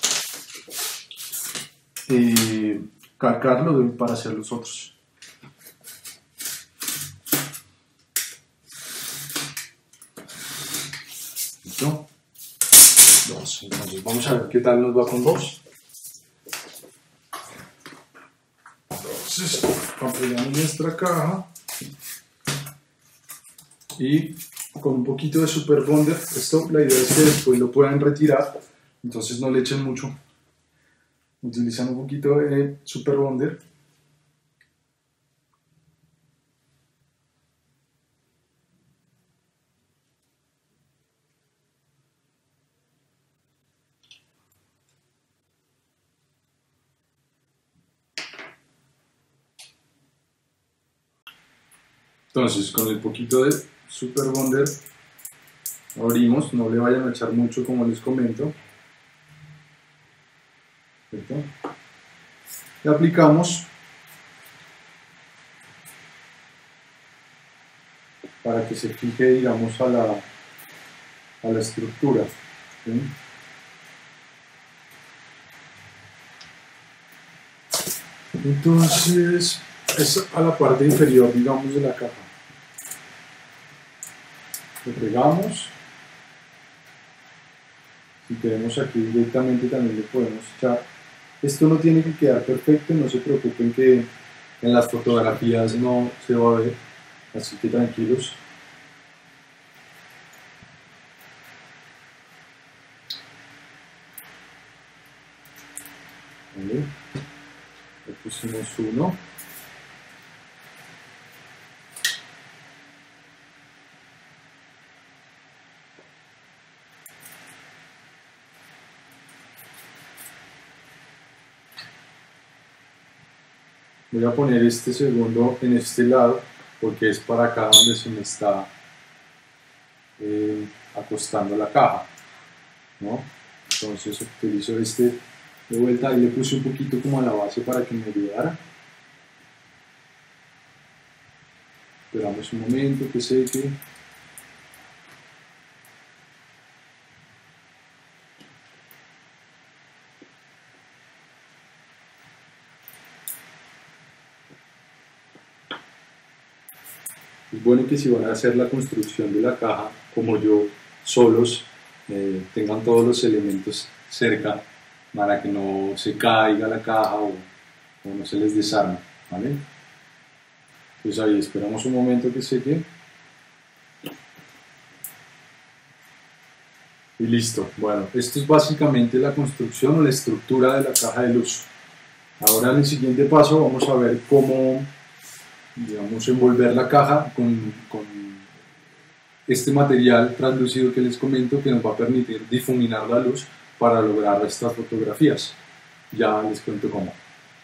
eh, calcarlo para hacer los otros. ¿Listo? Dos. Entonces vamos a ver qué tal nos va con dos. Entonces ampliamos nuestra caja y con un poquito de Super Bonder. Esto la idea es que después lo puedan retirar, entonces no le echen mucho. Utilizan un poquito de Super Bonder. Entonces con el poquito de Super Bonder abrimos, no le vayan a echar mucho como les comento. ¿Cierto? Y aplicamos para que se fije, digamos, a la, a la estructura. ¿Sí? Entonces es a la parte inferior, digamos, de la caja. Lo pegamos. Si queremos aquí directamente también le podemos echar. Esto no tiene que quedar perfecto, no se preocupen que en las fotografías no se va a ver, así que tranquilos. Vale. Le pusimos uno. Voy a poner este segundo en este lado porque es para acá donde se me está eh, acostando la caja, ¿no? Entonces utilizo este de vuelta y le puse un poquito como a la base para que me ayudara. Esperamos un momento que seque. Es bueno que si van a hacer la construcción de la caja, como yo, solos, eh, tengan todos los elementos cerca para que no se caiga la caja o, o no se les desarme, ¿vale? Entonces ahí esperamos un momento que seque. Y listo. Bueno, esto es básicamente la construcción o la estructura de la caja de luz. Ahora en el siguiente paso vamos a ver cómo, digamos, envolver la caja con, con este material translúcido que les comento, que nos va a permitir difuminar la luz para lograr estas fotografías. Ya les cuento cómo.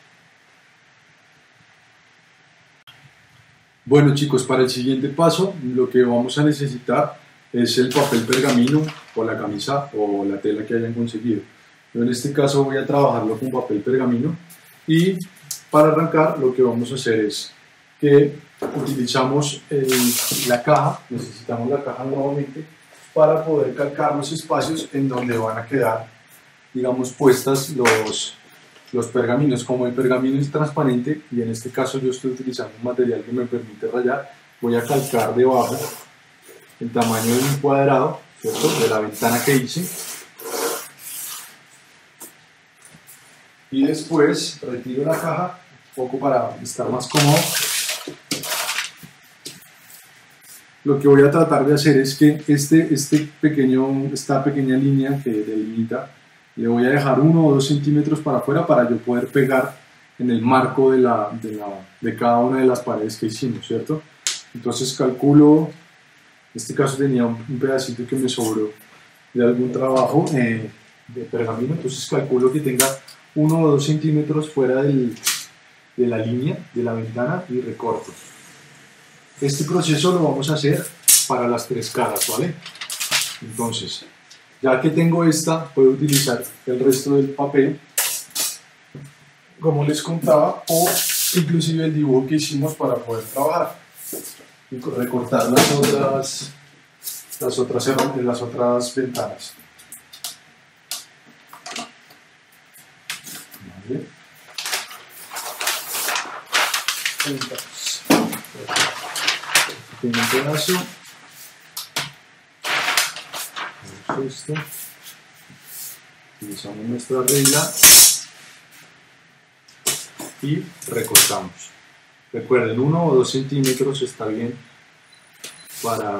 Bueno chicos, para el siguiente paso lo que vamos a necesitar es el papel pergamino o la camisa o la tela que hayan conseguido. Yo en este caso voy a trabajarlo con papel pergamino y para arrancar lo que vamos a hacer es que utilizamos el, la caja, necesitamos la caja nuevamente para poder calcar los espacios en donde van a quedar, digamos, puestas los, los pergaminos. Como el pergamino es transparente y en este caso yo estoy utilizando un material que me permite rayar, voy a calcar debajo el tamaño de un cuadrado, ¿cierto?, de la ventana que hice, y después retiro la caja un poco para estar más cómodo. Lo que voy a tratar de hacer es que este, este pequeño, esta pequeña línea que delimita, le voy a dejar uno o dos centímetros para afuera para yo poder pegar en el marco de, la, de, la, de cada una de las paredes que hicimos, ¿cierto? Entonces calculo, en este caso tenía un, un pedacito que me sobró de algún trabajo eh, de pergamino, entonces calculo que tenga uno o dos centímetros fuera del, de la línea de la ventana y recorto. Este proceso lo vamos a hacer para las tres caras, ¿vale? Entonces, ya que tengo esta, puedo utilizar el resto del papel, como les contaba, o inclusive el dibujo que hicimos para poder trabajar y recortar las otras, las otras, las otras ventanas. Vale. Entonces, tengo un pedazo. Esto, utilizamos nuestra regla y recortamos. Recuerden, uno o dos centímetros está bien para,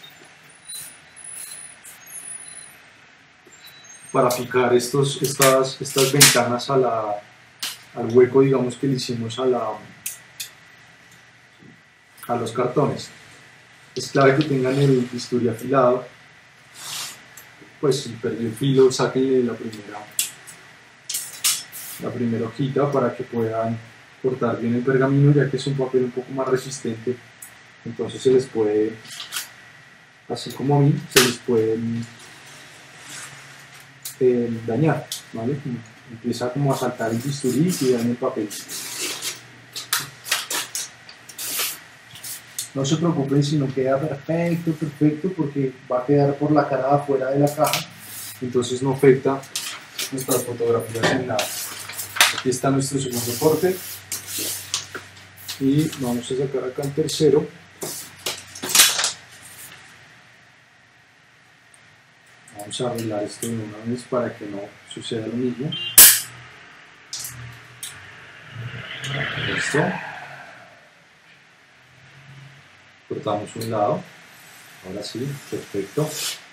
para fijar estos, estas, estas ventanas a la, al hueco, digamos, que le hicimos a, la, a los cartones. Es clave que tengan el bisturí afilado. Pues si perdió el filo, sáquenle la primera, la primera hojita para que puedan cortar bien el pergamino, ya que es un papel un poco más resistente, entonces se les puede, así como a mí, se les puede eh, dañar, ¿vale? Empieza como a saltar el bisturí y daña el papel. No se preocupen si no queda perfecto, perfecto, porque va a quedar por la cara de afuera de la caja, entonces no afecta nuestras fotografías en nada. Aquí está nuestro segundo corte y vamos a sacar acá el tercero. Vamos a arreglar esto de una vez para que no suceda lo mismo. Listo. Cortamos un lado, ahora sí, perfecto,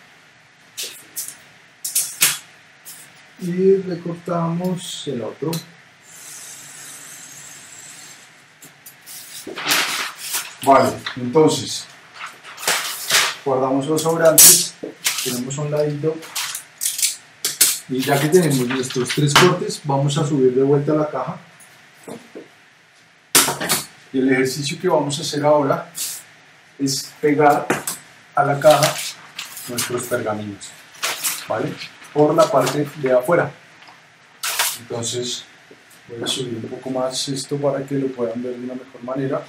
y recortamos el otro. Vale, entonces guardamos los sobrantes, tenemos a un ladito, y ya que tenemos nuestros tres cortes, vamos a subir de vuelta a la caja. Y el ejercicio que vamos a hacer ahora es pegar a la caja nuestros pergaminos, ¿vale? Por la parte de afuera. Entonces voy a subir un poco más esto para que lo puedan ver de una mejor manera.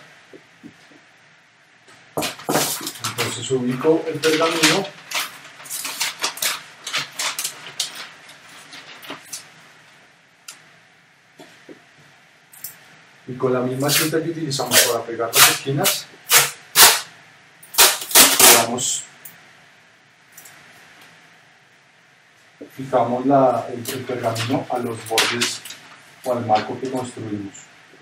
Entonces ubico el pergamino y con la misma cinta que utilizamos para pegar las esquinas pegamos, fijamos la, el, el pergamino a los bordes o al marco que construimos.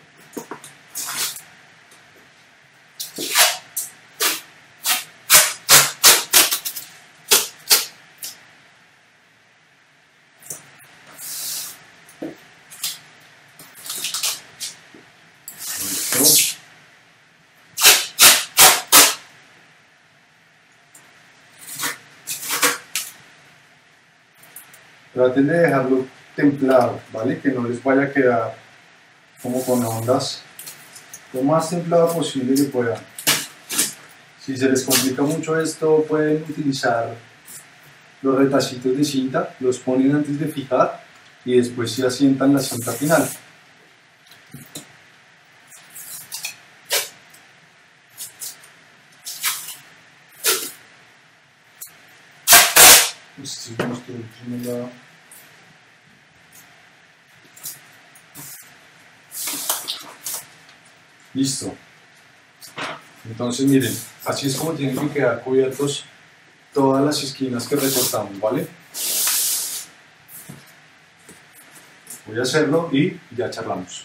Listo. Traten de dejarlo templado, ¿vale? Que no les vaya a quedar como con ondas, lo más templado posible que puedan. Si se les complica mucho esto, pueden utilizar los retacitos de cinta, los ponen antes de fijar y después se asientan la cinta final. Este es nuestro último lado. Listo. Entonces miren, así es como tienen que quedar cubiertos todas las esquinas que recortamos, ¿vale? Voy a hacerlo y ya charlamos.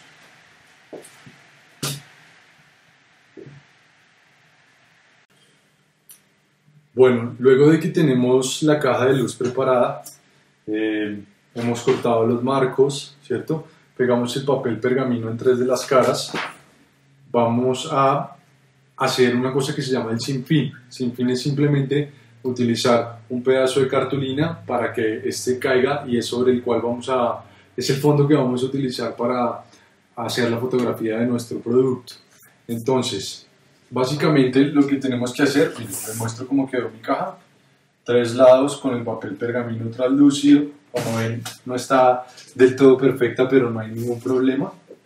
Bueno, luego de que tenemos la caja de luz preparada, eh, hemos cortado los marcos, ¿cierto? Pegamos el papel pergamino en tres de las caras. Vamos a hacer una cosa que se llama el sinfín. Sinfín es simplemente utilizar un pedazo de cartulina para que este caiga y es sobre el cual vamos a, es el fondo que vamos a utilizar para hacer la fotografía de nuestro producto. Entonces, básicamente lo que tenemos que hacer, les muestro cómo quedó mi caja, tres lados con el papel pergamino translúcido, como ven no está del todo perfecta pero no hay ningún problema.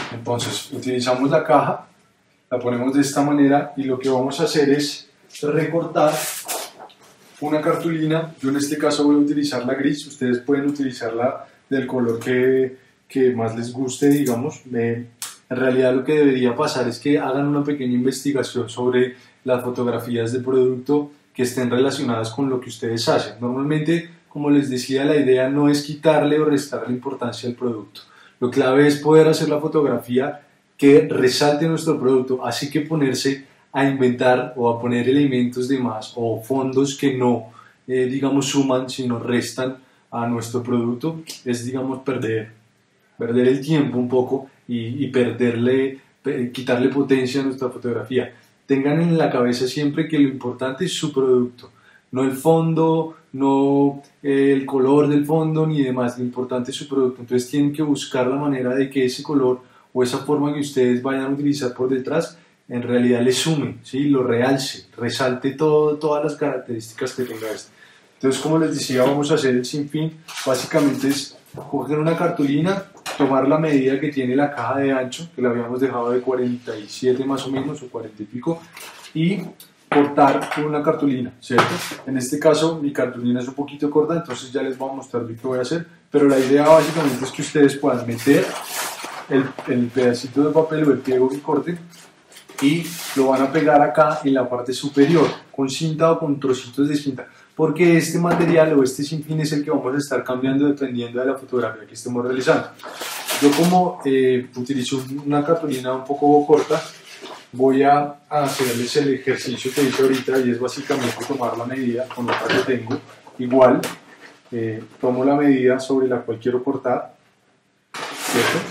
Entonces utilizamos la caja, la ponemos de esta manera y lo que vamos a hacer es recortar una cartulina. Yo en este caso voy a utilizar la gris, ustedes pueden utilizarla del color que, que más les guste, digamos. Eh, en realidad lo que debería pasar es que hagan una pequeña investigación sobre las fotografías de producto que estén relacionadas con lo que ustedes hacen. Normalmente, como les decía, la idea no es quitarle o restarle importancia al producto. Lo clave es poder hacer la fotografía que resalte nuestro producto, así que ponerse a inventar o a poner elementos de más o fondos que no, eh, digamos, suman, sino restan a nuestro producto, es, digamos, perder, perder el tiempo un poco y, y perderle, quitarle potencia a nuestra fotografía. Tengan en la cabeza siempre que lo importante es su producto, no el fondo, no eh, el color del fondo ni demás, lo importante es su producto. Entonces tienen que buscar la manera de que ese color o esa forma que ustedes vayan a utilizar por detrás en realidad le sume, ¿sí? Lo realce, resalte todo, todas las características que tenga esto. Entonces, como les decía, vamos a hacer el sinfín. Básicamente es coger una cartulina, tomar la medida que tiene la caja de ancho, que la habíamos dejado de cuarenta y siete más o menos, o cuarenta y pico, y cortar con una cartulina, ¿cierto? En este caso mi cartulina es un poquito corta, entonces ya les voy a mostrar lo que voy a hacer, pero la idea básicamente es que ustedes puedan meter el, el pedacito de papel o el pliego que corten y lo van a pegar acá en la parte superior con cinta o con trocitos de cinta, porque este material o este sinfín es el que vamos a estar cambiando dependiendo de la fotografía que estemos realizando. Yo como eh, utilizo una cartulina un poco corta, voy a hacerles el ejercicio que hice ahorita y es básicamente tomar la medida con otra que tengo, igual, eh, tomo la medida sobre la cual quiero cortar, ¿cierto?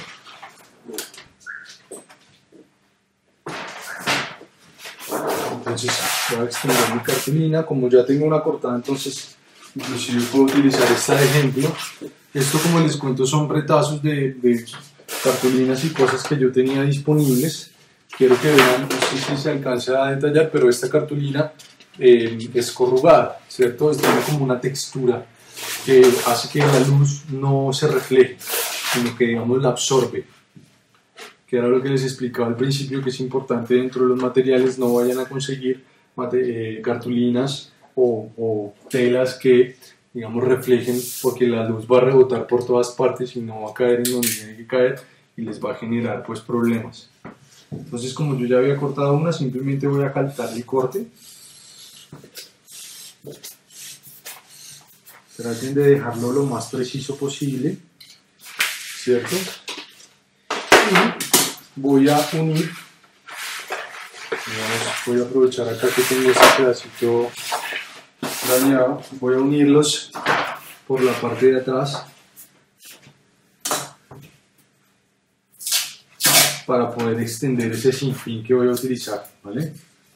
Entonces voy a extender mi cartulina, como ya tengo una cortada, entonces inclusive puedo utilizar esta de ejemplo. Esto, como les cuento, son retazos de, de cartulinas y cosas que yo tenía disponibles. Quiero que vean, no sé si se alcanza a detallar, pero esta cartulina eh, es corrugada, ¿cierto? Tiene como una textura que hace que la luz no se refleje, sino que, digamos, la absorbe. Que era lo que les explicaba al principio, que es importante dentro de los materiales no vayan a conseguir eh, cartulinas o, o telas que, digamos, reflejen, porque la luz va a rebotar por todas partes y no va a caer en donde tiene que caer y les va a generar, pues, problemas. Entonces, como yo ya había cortado una, simplemente voy a calcar el corte. Traten de dejarlo lo más preciso posible, ¿cierto? Y voy a unir, digamos, voy a aprovechar acá que tengo este pedacito dañado, voy a unirlos por la parte de atrás para poder extender ese sinfín que voy a utilizar, ¿vale?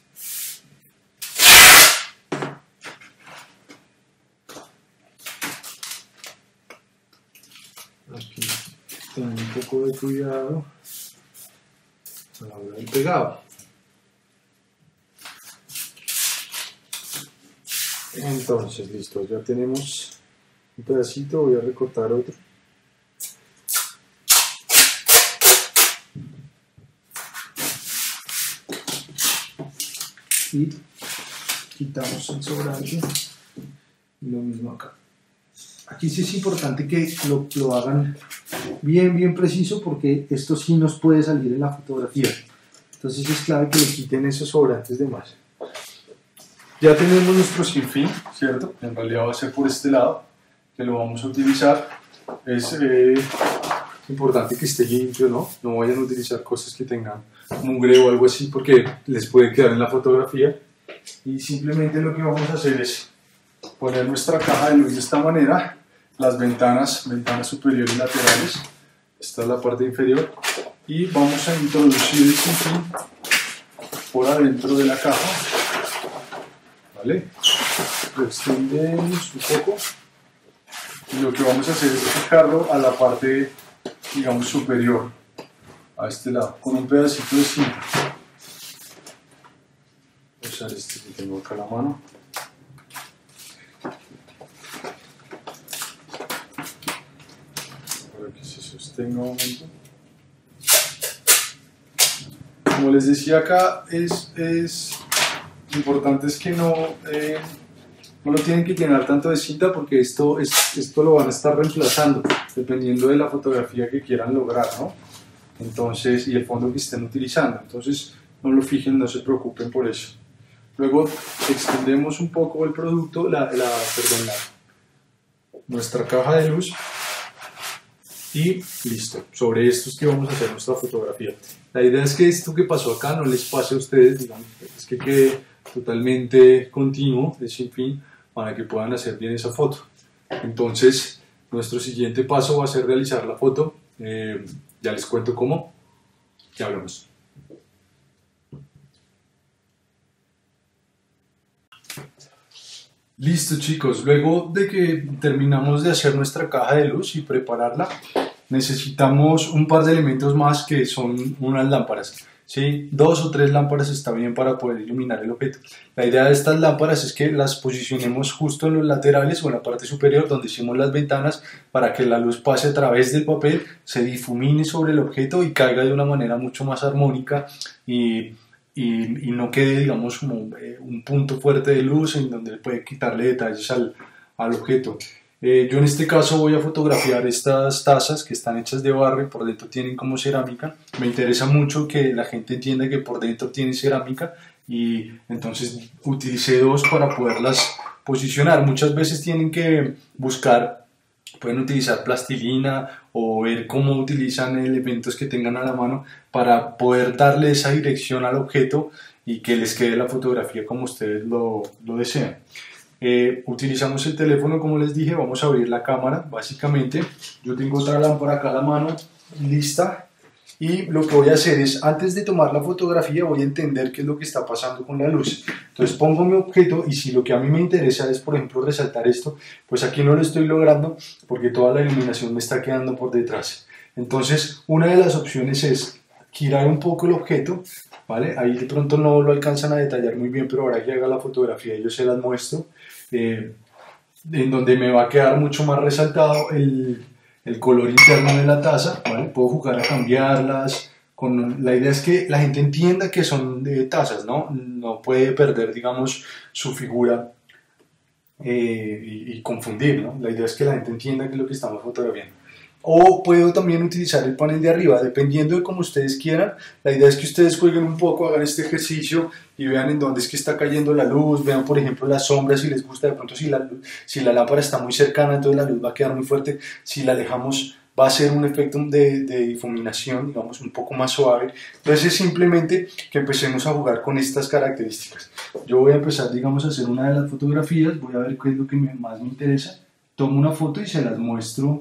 Aquí tengo un poco de cuidado a la hora del pegado. Entonces, listo, ya tenemos un pedacito, voy a recortar otro. Y quitamos el sobrante, y lo mismo acá. Aquí sí es importante que lo, lo hagan bien, bien preciso, porque esto sí nos puede salir en la fotografía. Entonces es clave que le quiten esos sobrantes de más. Ya tenemos nuestro sinfín, ¿cierto? En realidad va a ser por este lado, que lo vamos a utilizar. Es eh, importante que esté limpio, ¿no? No vayan a utilizar cosas que tengan mugre o algo así, porque les puede quedar en la fotografía. Y simplemente lo que vamos a hacer es poner nuestra caja de luz de esta manera, las ventanas, ventanas superiores y laterales, esta es la parte inferior, y vamos a introducir el sinfín por adentro de la caja, ¿vale? Lo extendemos un poco y lo que vamos a hacer es fijarlo a la parte, digamos, superior, a este lado, con un pedacito de cinta. Voy a usar este que tengo acá a la mano. Para que se sostenga un momento. como les decía acá, es, es lo importante es que no, eh, no lo tienen que llenar tanto de cinta porque esto, es, esto lo van a estar reemplazando dependiendo de la fotografía que quieran lograr, ¿no? Entonces, y el fondo que estén utilizando. Entonces, no lo fijen, no se preocupen por eso. Luego extendemos un poco el producto, la, la, perdón, la, nuestra caja de luz y listo. Sobre esto es que vamos a hacer nuestra fotografía. La idea es que esto que pasó acá no les pase a ustedes, digamos, es que quede totalmente continuo, de sin fin, para que puedan hacer bien esa foto. Entonces, nuestro siguiente paso va a ser realizar la foto. Eh, ya les cuento cómo. Ya hablamos. Listo, chicos, luego de que terminamos de hacer nuestra caja de luz y prepararla, necesitamos un par de elementos más que son unas lámparas. ¿Sí? Dos o tres lámparas está bien para poder iluminar el objeto. La idea de estas lámparas es que las posicionemos justo en los laterales o en la parte superior donde hicimos las ventanas para que la luz pase a través del papel, se difumine sobre el objeto y caiga de una manera mucho más armónica y Y, y no quede, digamos, como eh, un punto fuerte de luz en donde puede quitarle detalles al, al objeto. Eh, yo en este caso voy a fotografiar estas tazas que están hechas de barro y por dentro tienen como cerámica. Me interesa mucho que la gente entienda que por dentro tiene cerámica y entonces utilicé dos para poderlas posicionar. Muchas veces tienen que buscar, pueden utilizar plastilina o ver cómo utilizan elementos que tengan a la mano para poder darle esa dirección al objeto y que les quede la fotografía como ustedes lo, lo desean. Eh, utilizamos el teléfono, como les dije, vamos a abrir la cámara, básicamente. Yo tengo otra lámpara acá a la mano, lista. Y lo que voy a hacer es, antes de tomar la fotografía, voy a entender qué es lo que está pasando con la luz. Entonces pongo mi objeto y si lo que a mí me interesa es, por ejemplo, resaltar esto, pues aquí no lo estoy logrando porque toda la iluminación me está quedando por detrás. Entonces, una de las opciones es girar un poco el objeto, ¿vale? Ahí de pronto no lo alcanzan a detallar muy bien, pero ahora que haga la fotografía yo se las muestro, eh, en donde me va a quedar mucho más resaltado el... el color interno de la taza, ¿vale? Puedo jugar a cambiarlas, con, la idea es que la gente entienda que son de tazas, ¿no? No puede perder, digamos, su figura eh, y, y confundir, ¿no? La idea es que la gente entienda que es lo que estamos fotografiando. O puedo también utilizar el panel de arriba, dependiendo de cómo ustedes quieran. La idea es que ustedes jueguen un poco, hagan este ejercicio y vean en dónde es que está cayendo la luz, vean por ejemplo las sombras si les gusta, de pronto si la, si la lámpara está muy cercana, entonces la luz va a quedar muy fuerte, si la alejamos va a ser un efecto de, de difuminación, digamos, un poco más suave. Entonces es simplemente que empecemos a jugar con estas características. Yo voy a empezar, digamos, a hacer una de las fotografías, voy a ver qué es lo que me, más me interesa, tomo una foto y se las muestro.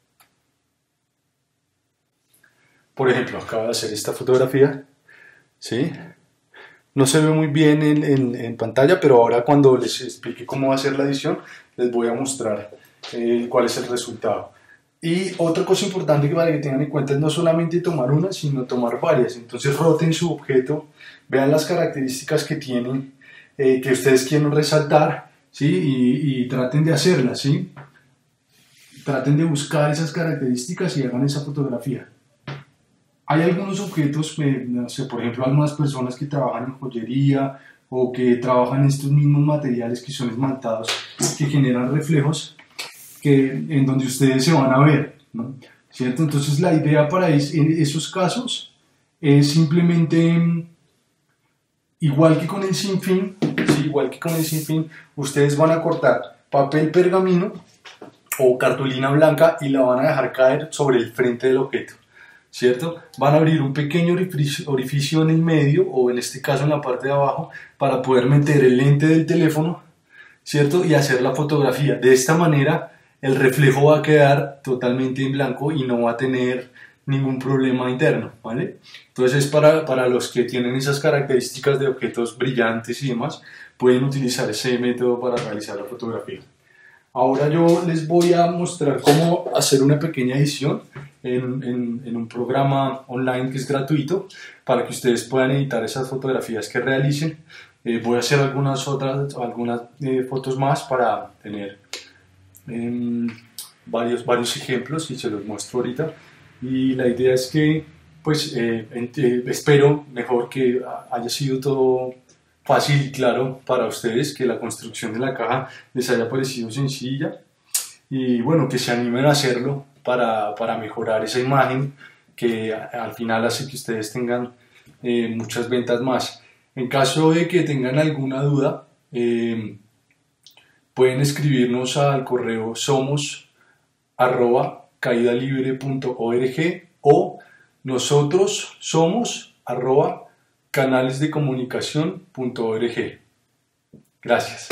Por ejemplo, acabo de hacer esta fotografía, ¿sí? No se ve muy bien en, en, en pantalla, pero ahora cuando les explique cómo va a ser la edición, les voy a mostrar eh, cuál es el resultado. Y otra cosa importante que para que tengan en cuenta es no solamente tomar una, sino tomar varias. Entonces roten su objeto, vean las características que tienen, eh, que ustedes quieren resaltar, ¿sí? Y, y traten de hacerlas, ¿sí? Traten de buscar esas características y hagan esa fotografía. Hay algunos objetos, eh, no sé, por ejemplo, algunas personas que trabajan en joyería o que trabajan en estos mismos materiales que son esmaltados, que generan reflejos que, en donde ustedes se van a ver, ¿no? ¿Cierto? Entonces la idea para es, en esos casos es simplemente, igual que con el sinfín, ¿sí? Igual que con el sinfín, ustedes van a cortar papel pergamino o cartulina blanca y la van a dejar caer sobre el frente del objeto, ¿cierto? Van a abrir un pequeño orificio, orificio en el medio o en este caso en la parte de abajo para poder meter el lente del teléfono, ¿cierto? Y hacer la fotografía. De esta manera el reflejo va a quedar totalmente en blanco y no va a tener ningún problema interno, ¿vale? Entonces para, para los que tienen esas características de objetos brillantes y demás, pueden utilizar ese método para realizar la fotografía. Ahora yo les voy a mostrar cómo hacer una pequeña edición en, en, en un programa online que es gratuito para que ustedes puedan editar esas fotografías que realicen. Eh, voy a hacer algunas otras, algunas eh, fotos más para tener eh, varios, varios ejemplos y se los muestro ahorita. Y la idea es que pues eh, eh, espero mejor que haya sido todo fácil y claro para ustedes, que la construcción de la caja les haya parecido sencilla y bueno, que se animen a hacerlo para, para mejorar esa imagen que al final hace que ustedes tengan eh, muchas ventas más. En caso de que tengan alguna duda, eh, pueden escribirnos al correo somos arroba caidalibre punto org o nosotros somos arroba canalesdecomunicación punto org. Gracias.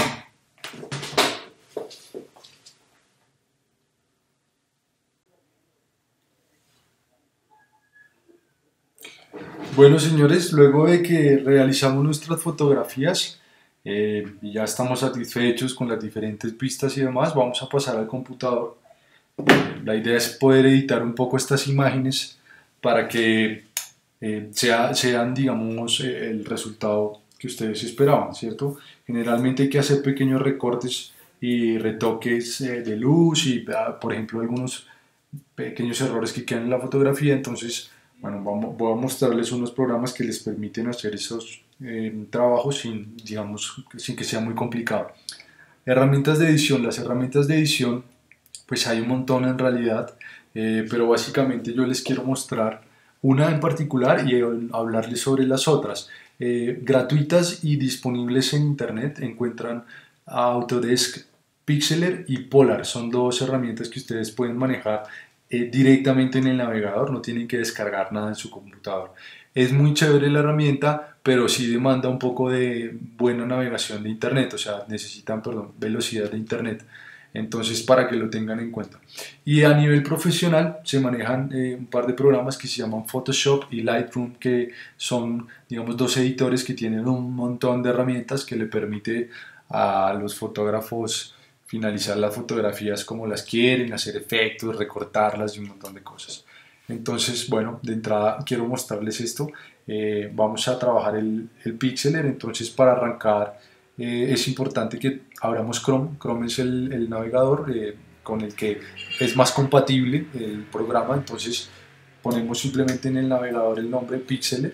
Bueno, señores, luego de que realizamos nuestras fotografías eh, y ya estamos satisfechos con las diferentes pistas y demás, vamos a pasar al computador. Eh, la idea es poder editar un poco estas imágenes para que eh, sea, sean, digamos, eh, el resultado que ustedes esperaban, ¿cierto? Generalmente hay que hacer pequeños recortes y retoques eh, de luz y, por ejemplo, algunos pequeños errores que quedan en la fotografía. Entonces, bueno, vamos, voy a mostrarles unos programas que les permiten hacer esos eh, trabajos sin, digamos, sin que sea muy complicado. Herramientas de edición. Las herramientas de edición, pues hay un montón en realidad, eh, pero básicamente yo les quiero mostrar una en particular y hablarles sobre las otras. Eh, gratuitas y disponibles en internet encuentran Autodesk Pixlr y Polar. Son dos herramientas que ustedes pueden manejar eh, directamente en el navegador, no tienen que descargar nada en su computador. Es muy chévere la herramienta, pero sí demanda un poco de buena navegación de internet, o sea, necesitan, perdón, velocidad de internet. Entonces, para que lo tengan en cuenta. Y a nivel profesional se manejan eh, un par de programas que se llaman Photoshop y Lightroom, que son, digamos, dos editores que tienen un montón de herramientas que le permite a los fotógrafos finalizar las fotografías como las quieren, hacer efectos, recortarlas y un montón de cosas. Entonces, bueno, de entrada quiero mostrarles esto. Eh, vamos a trabajar el, el Pixlr. Entonces, para arrancar eh, es importante que abramos Chrome. Chrome es el, el navegador eh, con el que es más compatible el programa. Entonces ponemos simplemente en el navegador el nombre Pixlr.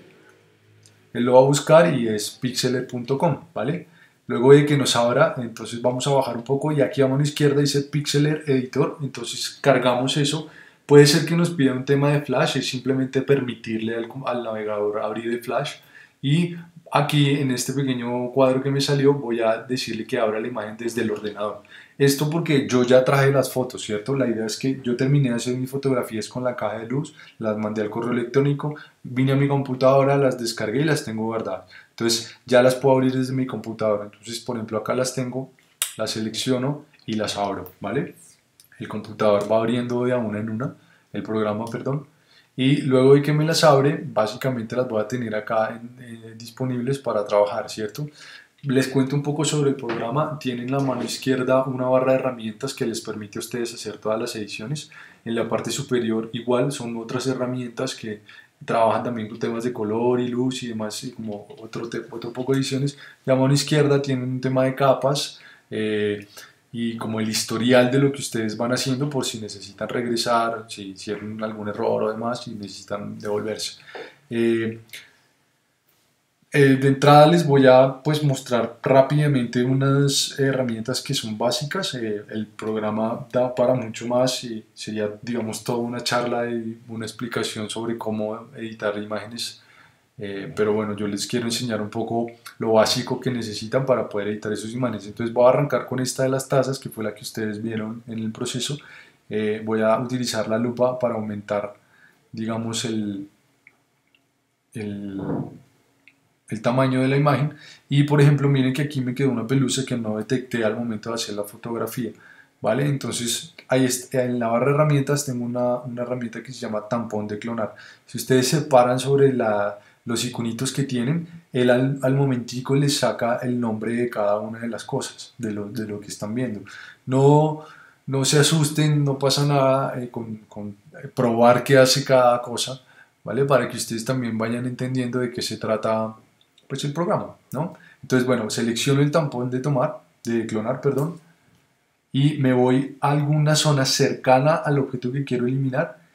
Él lo va a buscar y es pixlr punto com, ¿vale? Luego de que nos abra, entonces vamos a bajar un poco y aquí a mano izquierda dice Pixlr Editor. Entonces cargamos eso. Puede ser que nos pida un tema de flash, es simplemente permitirle al, al navegador abrir el flash. Y aquí en este pequeño cuadro que me salió voy a decirle que abra la imagen desde el ordenador. Esto porque yo ya traje las fotos, ¿cierto? La idea es que yo terminé de hacer mis fotografías con la caja de luz, las mandé al correo electrónico, vine a mi computadora, las descargué y las tengo guardadas. Entonces ya las puedo abrir desde mi computadora. Entonces, por ejemplo, acá las tengo, las selecciono y las abro, ¿vale? El computador va abriendo de a una en una, el programa, perdón. Y luego de que me las abre, básicamente las voy a tener acá en, eh, disponibles para trabajar, ¿cierto? Les cuento un poco sobre el programa. Tienen en la mano izquierda una barra de herramientas que les permite a ustedes hacer todas las ediciones. En la parte superior igual son otras herramientas que trabajan también con temas de color y luz y demás, y como otro, otro poco de ediciones. La mano izquierda tiene un tema de capas eh, y como el historial de lo que ustedes van haciendo por si necesitan regresar, si hicieron algún error o demás y necesitan devolverse. Eh, Eh, de entrada les voy a pues, mostrar rápidamente unas herramientas que son básicas. Eh, el programa da para mucho más y sería, digamos, toda una charla y una explicación sobre cómo editar imágenes. Eh, pero bueno, yo les quiero enseñar un poco lo básico que necesitan para poder editar esos imágenes. Entonces voy a arrancar con esta de las tazas, que fue la que ustedes vieron en el proceso. Eh, voy a utilizar la lupa para aumentar, digamos, el... el el tamaño de la imagen y por ejemplo miren que aquí me quedó una pelusa que no detecté al momento de hacer la fotografía, ¿vale? Entonces ahí está, en la barra de herramientas tengo una, una herramienta que se llama tampón de clonar. Si ustedes se paran sobre la, los iconitos que tienen, él al, al momentico les saca el nombre de cada una de las cosas, de lo, de lo que están viendo. No, no se asusten, no pasa nada eh, con, con probar qué hace cada cosa, ¿vale? Para que ustedes también vayan entendiendo de qué se trata pues el programa, ¿no? Entonces, bueno, selecciono el tampón de tomar, de clonar, perdón, y me voy a alguna zona cercana al objeto que quiero eliminar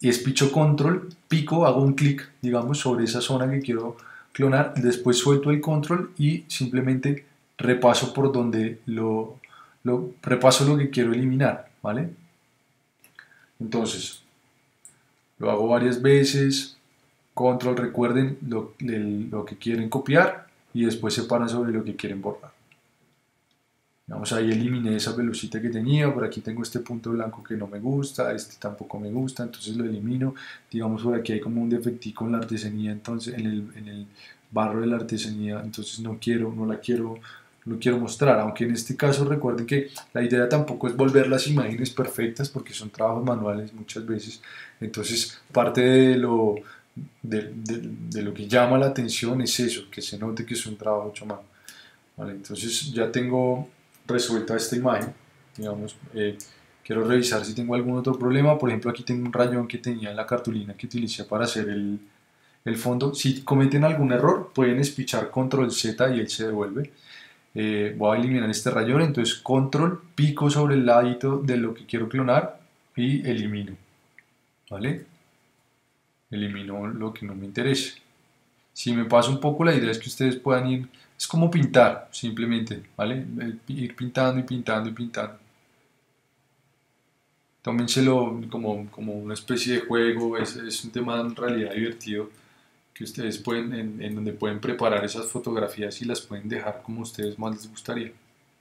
y espicho control, pico, hago un clic, digamos, sobre esa zona que quiero clonar, después suelto el control y simplemente repaso por donde lo, lo repaso lo que quiero eliminar, ¿vale? Entonces, lo hago varias veces, control, recuerden lo, el, lo que quieren copiar y después se paran sobre lo que quieren borrar. Vamos, ahí eliminé esa velocidad que tenía, por aquí tengo este punto blanco que no me gusta, este tampoco me gusta, entonces lo elimino. Digamos, por aquí hay como un defectico en la artesanía, entonces en el, en el barro de la artesanía, entonces no quiero, no la quiero, no quiero mostrar, aunque en este caso recuerden que la idea tampoco es volver las imágenes perfectas porque son trabajos manuales muchas veces, entonces parte de lo, de, de, de lo que llama la atención es eso, que se note que es un trabajo hecho a mano. Vale, entonces ya tengo resuelta esta imagen, digamos, eh, quiero revisar si tengo algún otro problema, por ejemplo aquí tengo un rayón que tenía en la cartulina que utilicé para hacer el, el fondo. Si cometen algún error pueden espichar control Z y él se devuelve. Eh, voy a eliminar este rayón, entonces control, pico sobre el ladito de lo que quiero clonar y elimino, ¿vale? Elimino lo que no me interese. Si me pasa un poco, la idea es que ustedes puedan ir, es como pintar, simplemente, ¿vale? Ir pintando y pintando y pintando. Tómenselo como, como una especie de juego, es, es un tema en realidad divertido, que ustedes pueden, en, en donde pueden preparar esas fotografías y las pueden dejar como ustedes más les gustaría.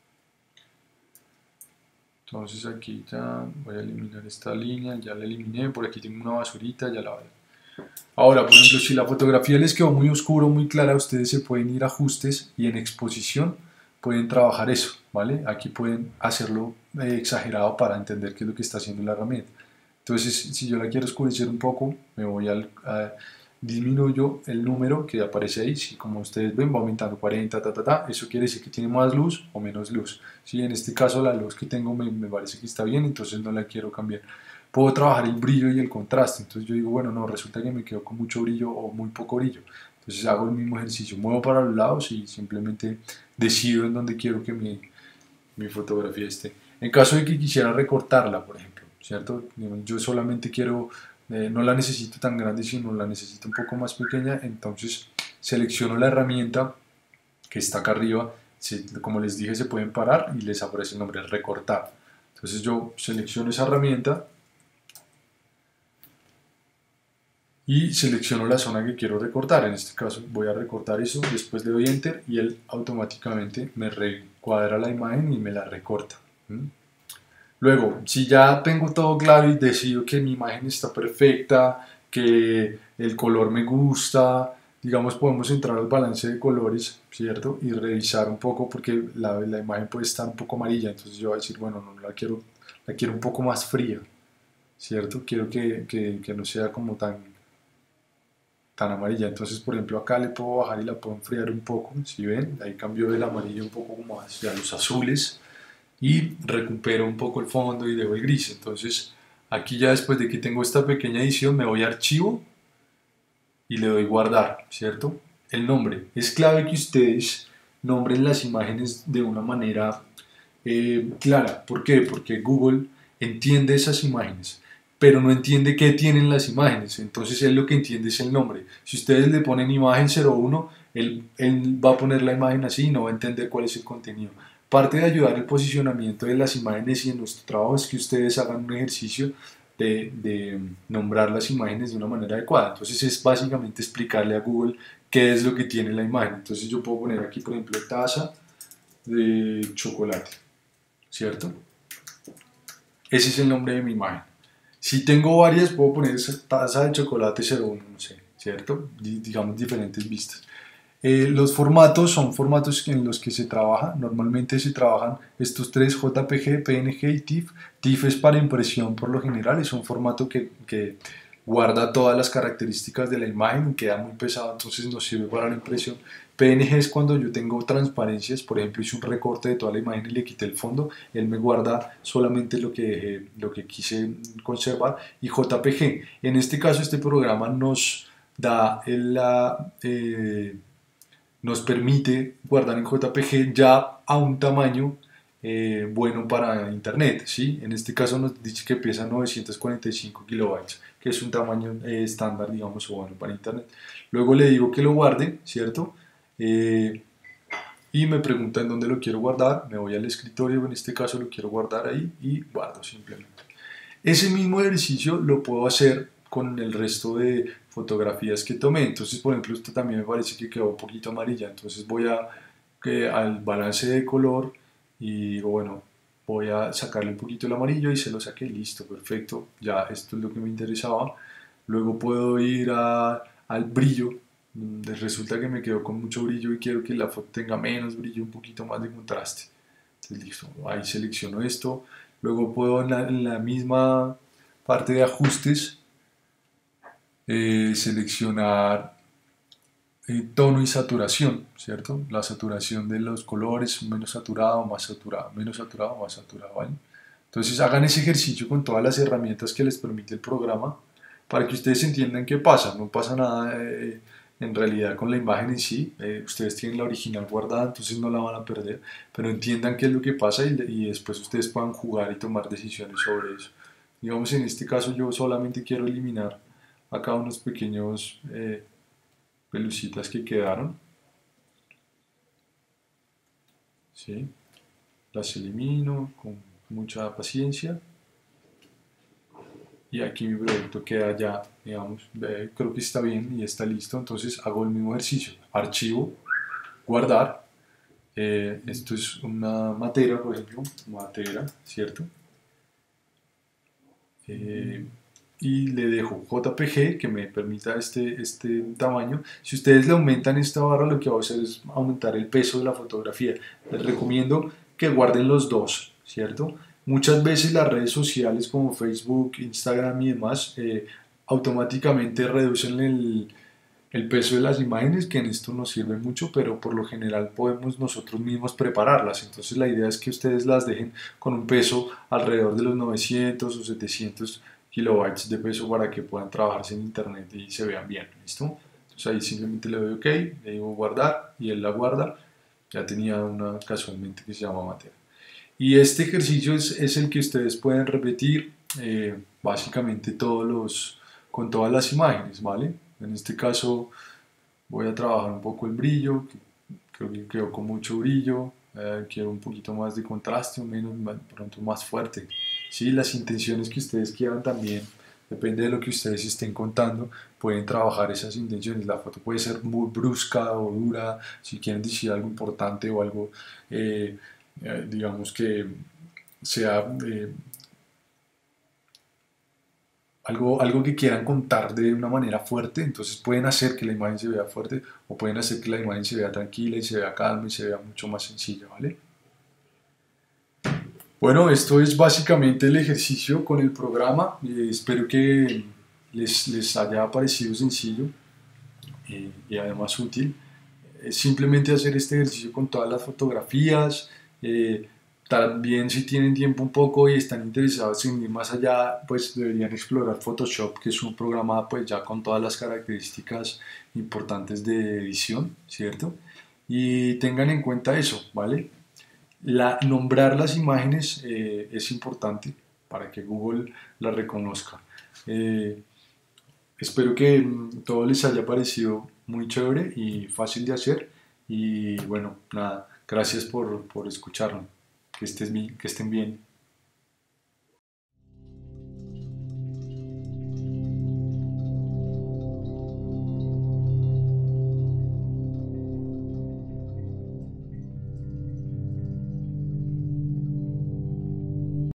Entonces aquí ya voy a eliminar esta línea, ya la eliminé, por aquí tengo una basurita, ya la voy a... Ahora, por ejemplo, si la fotografía les quedó muy oscuro, muy clara, ustedes se pueden ir a ajustes y en exposición pueden trabajar eso, ¿vale? Aquí pueden hacerlo eh, exagerado para entender qué es lo que está haciendo la herramienta. Entonces, si yo la quiero oscurecer un poco, me voy al, a, disminuyo el número que aparece ahí, si como ustedes ven va aumentando cuarenta, ta, ta, ta, eso quiere decir que tiene más luz o menos luz. Si en este caso la luz que tengo me, me parece que está bien, entonces no la quiero cambiar. Puedo trabajar el brillo y el contraste, entonces yo digo, bueno, no, resulta que me quedo con mucho brillo o muy poco brillo, entonces hago el mismo ejercicio, muevo para los lados y simplemente decido en dónde quiero que mi, mi fotografía esté. En caso de que quisiera recortarla, por ejemplo, ¿cierto? Yo solamente quiero, eh, no la necesito tan grande, sino la necesito un poco más pequeña, entonces selecciono la herramienta que está acá arriba, se, como les dije, se pueden parar y les aparece el nombre recortar. Entonces yo selecciono esa herramienta y selecciono la zona que quiero recortar. En este caso voy a recortar eso, después le doy enter y él automáticamente me recuadra la imagen y me la recorta. ¿Mm? Luego, si ya tengo todo claro y decido que mi imagen está perfecta, que el color me gusta, digamos, podemos entrar al balance de colores, ¿cierto? Y revisar un poco porque la, la imagen puede estar un poco amarilla, entonces yo voy a decir, bueno, no la quiero, la quiero un poco más fría, ¿cierto? Quiero que, que, que no sea como tan tan amarilla, entonces por ejemplo acá le puedo bajar y la puedo enfriar un poco, si ven, ahí cambio del amarillo un poco como hacia los azules y recupero un poco el fondo y dejo el gris. Entonces aquí ya después de que tengo esta pequeña edición me voy a archivo y le doy guardar, ¿cierto? El nombre, es clave que ustedes nombren las imágenes de una manera eh, clara. ¿Por qué? Porque Google entiende esas imágenes, pero no entiende qué tienen las imágenes, entonces él lo que entiende es el nombre. Si ustedes le ponen imagen cero uno, él, él va a poner la imagen así y no va a entender cuál es el contenido. Parte de ayudar el posicionamiento de las imágenes y en nuestro trabajo es que ustedes hagan un ejercicio de, de nombrar las imágenes de una manera adecuada. Entonces es básicamente explicarle a Google qué es lo que tiene la imagen. Entonces yo puedo poner aquí, por ejemplo, taza de chocolate, ¿cierto? Ese es el nombre de mi imagen. Si tengo varias, puedo poner esa taza de chocolate cero uno, no sé, ¿cierto? Digamos diferentes vistas. Eh, los formatos son formatos en los que se trabaja, normalmente se trabajan estos tres, J P G, P N G y TIFF. TIFF es para impresión por lo general, es un formato que, que guarda todas las características de la imagen y queda muy pesado, entonces no sirve para la impresión. P N G es cuando yo tengo transparencias, por ejemplo hice un recorte de toda la imagen y le quité el fondo, él me guarda solamente lo que, lo que quise conservar. Y J P G, en este caso este programa nos da la... Eh, nos permite guardar en J P G ya a un tamaño eh, bueno para internet, ¿sí? En este caso nos dice que pesa novecientos cuarenta y cinco kilobytes, que es un tamaño eh, estándar, digamos, o bueno para internet. Luego le digo que lo guarde, ¿cierto? Eh, y me pregunta en dónde lo quiero guardar, me voy al escritorio, en este caso lo quiero guardar ahí y guardo simplemente. Ese mismo ejercicio lo puedo hacer con el resto de fotografías que tomé. Entonces, por ejemplo, esto también me parece que quedó un poquito amarilla. Entonces voy a, que al balance de color y digo, bueno, voy a sacarle un poquito el amarillo y se lo saqué. Listo, perfecto. Ya esto es lo que me interesaba. Luego puedo ir a, al brillo. Resulta que me quedó con mucho brillo y quiero que la foto tenga menos brillo, un poquito más de contraste. Entonces, listo, ahí selecciono esto. Luego puedo en la, en la misma parte de ajustes eh, seleccionar eh, tono y saturación, ¿cierto? La saturación de los colores, menos saturado, más saturado, menos saturado, más saturado, ¿vale? Entonces hagan ese ejercicio con todas las herramientas que les permite el programa para que ustedes entiendan qué pasa. No pasa nada eh, en realidad con la imagen en sí. Eh, ustedes tienen la original guardada, entonces no la van a perder. Pero entiendan qué es lo que pasa y, y después ustedes puedan jugar y tomar decisiones sobre eso. Digamos, en este caso yo solamente quiero eliminar acá unos pequeños eh, pelucitas que quedaron. ¿Sí? Las elimino con mucha paciencia. Y aquí mi producto queda ya, digamos, eh, creo que está bien y está listo. Entonces hago el mismo ejercicio. Archivo, guardar. Eh, esto es una matera, por ejemplo, matera, ¿cierto? Eh, y le dejo J P G que me permita este, este tamaño. Si ustedes le aumentan esta barra, lo que va a hacer es aumentar el peso de la fotografía. Les recomiendo que guarden los dos, ¿cierto? Muchas veces las redes sociales como Facebook, Instagram y demás eh, automáticamente reducen el, el peso de las imágenes, que en esto nos sirve mucho, pero por lo general podemos nosotros mismos prepararlas. Entonces la idea es que ustedes las dejen con un peso alrededor de los novecientos o setecientos kilobytes de peso para que puedan trabajarse en internet y se vean bien. ¿Listo? Entonces ahí simplemente le doy OK, le digo guardar y él la guarda. Ya tenía una casualmente que se llama Matera. Y este ejercicio es, es el que ustedes pueden repetir eh, básicamente todos los, con todas las imágenes, ¿vale? En este caso voy a trabajar un poco el brillo, que creo que quedó con mucho brillo, eh, quiero un poquito más de contraste, o menos, pronto más fuerte. Sí, las intenciones que ustedes quieran también, depende de lo que ustedes estén contando, pueden trabajar esas intenciones. La foto puede ser muy brusca o dura, si quieren decir algo importante o algo, eh, eh, digamos que sea eh, algo, algo que quieran contar de una manera fuerte, entonces pueden hacer que la imagen se vea fuerte o pueden hacer que la imagen se vea tranquila y se vea calma y se vea mucho más sencilla, ¿vale? Bueno, esto es básicamente el ejercicio con el programa. Eh, espero que les, les haya parecido sencillo eh, y además útil. Es simplemente hacer este ejercicio con todas las fotografías. Eh, también si tienen tiempo un poco y están interesados en ir más allá, pues deberían explorar Photoshop, que es un programa pues ya con todas las características importantes de edición, ¿cierto? Y tengan en cuenta eso, ¿vale? La, nombrar las imágenes eh, es importante para que Google las reconozca. Eh, Espero que mm, todo les haya parecido muy chévere y fácil de hacer. Y bueno, nada, gracias por, por escucharme. Que, estés bien, que estén bien.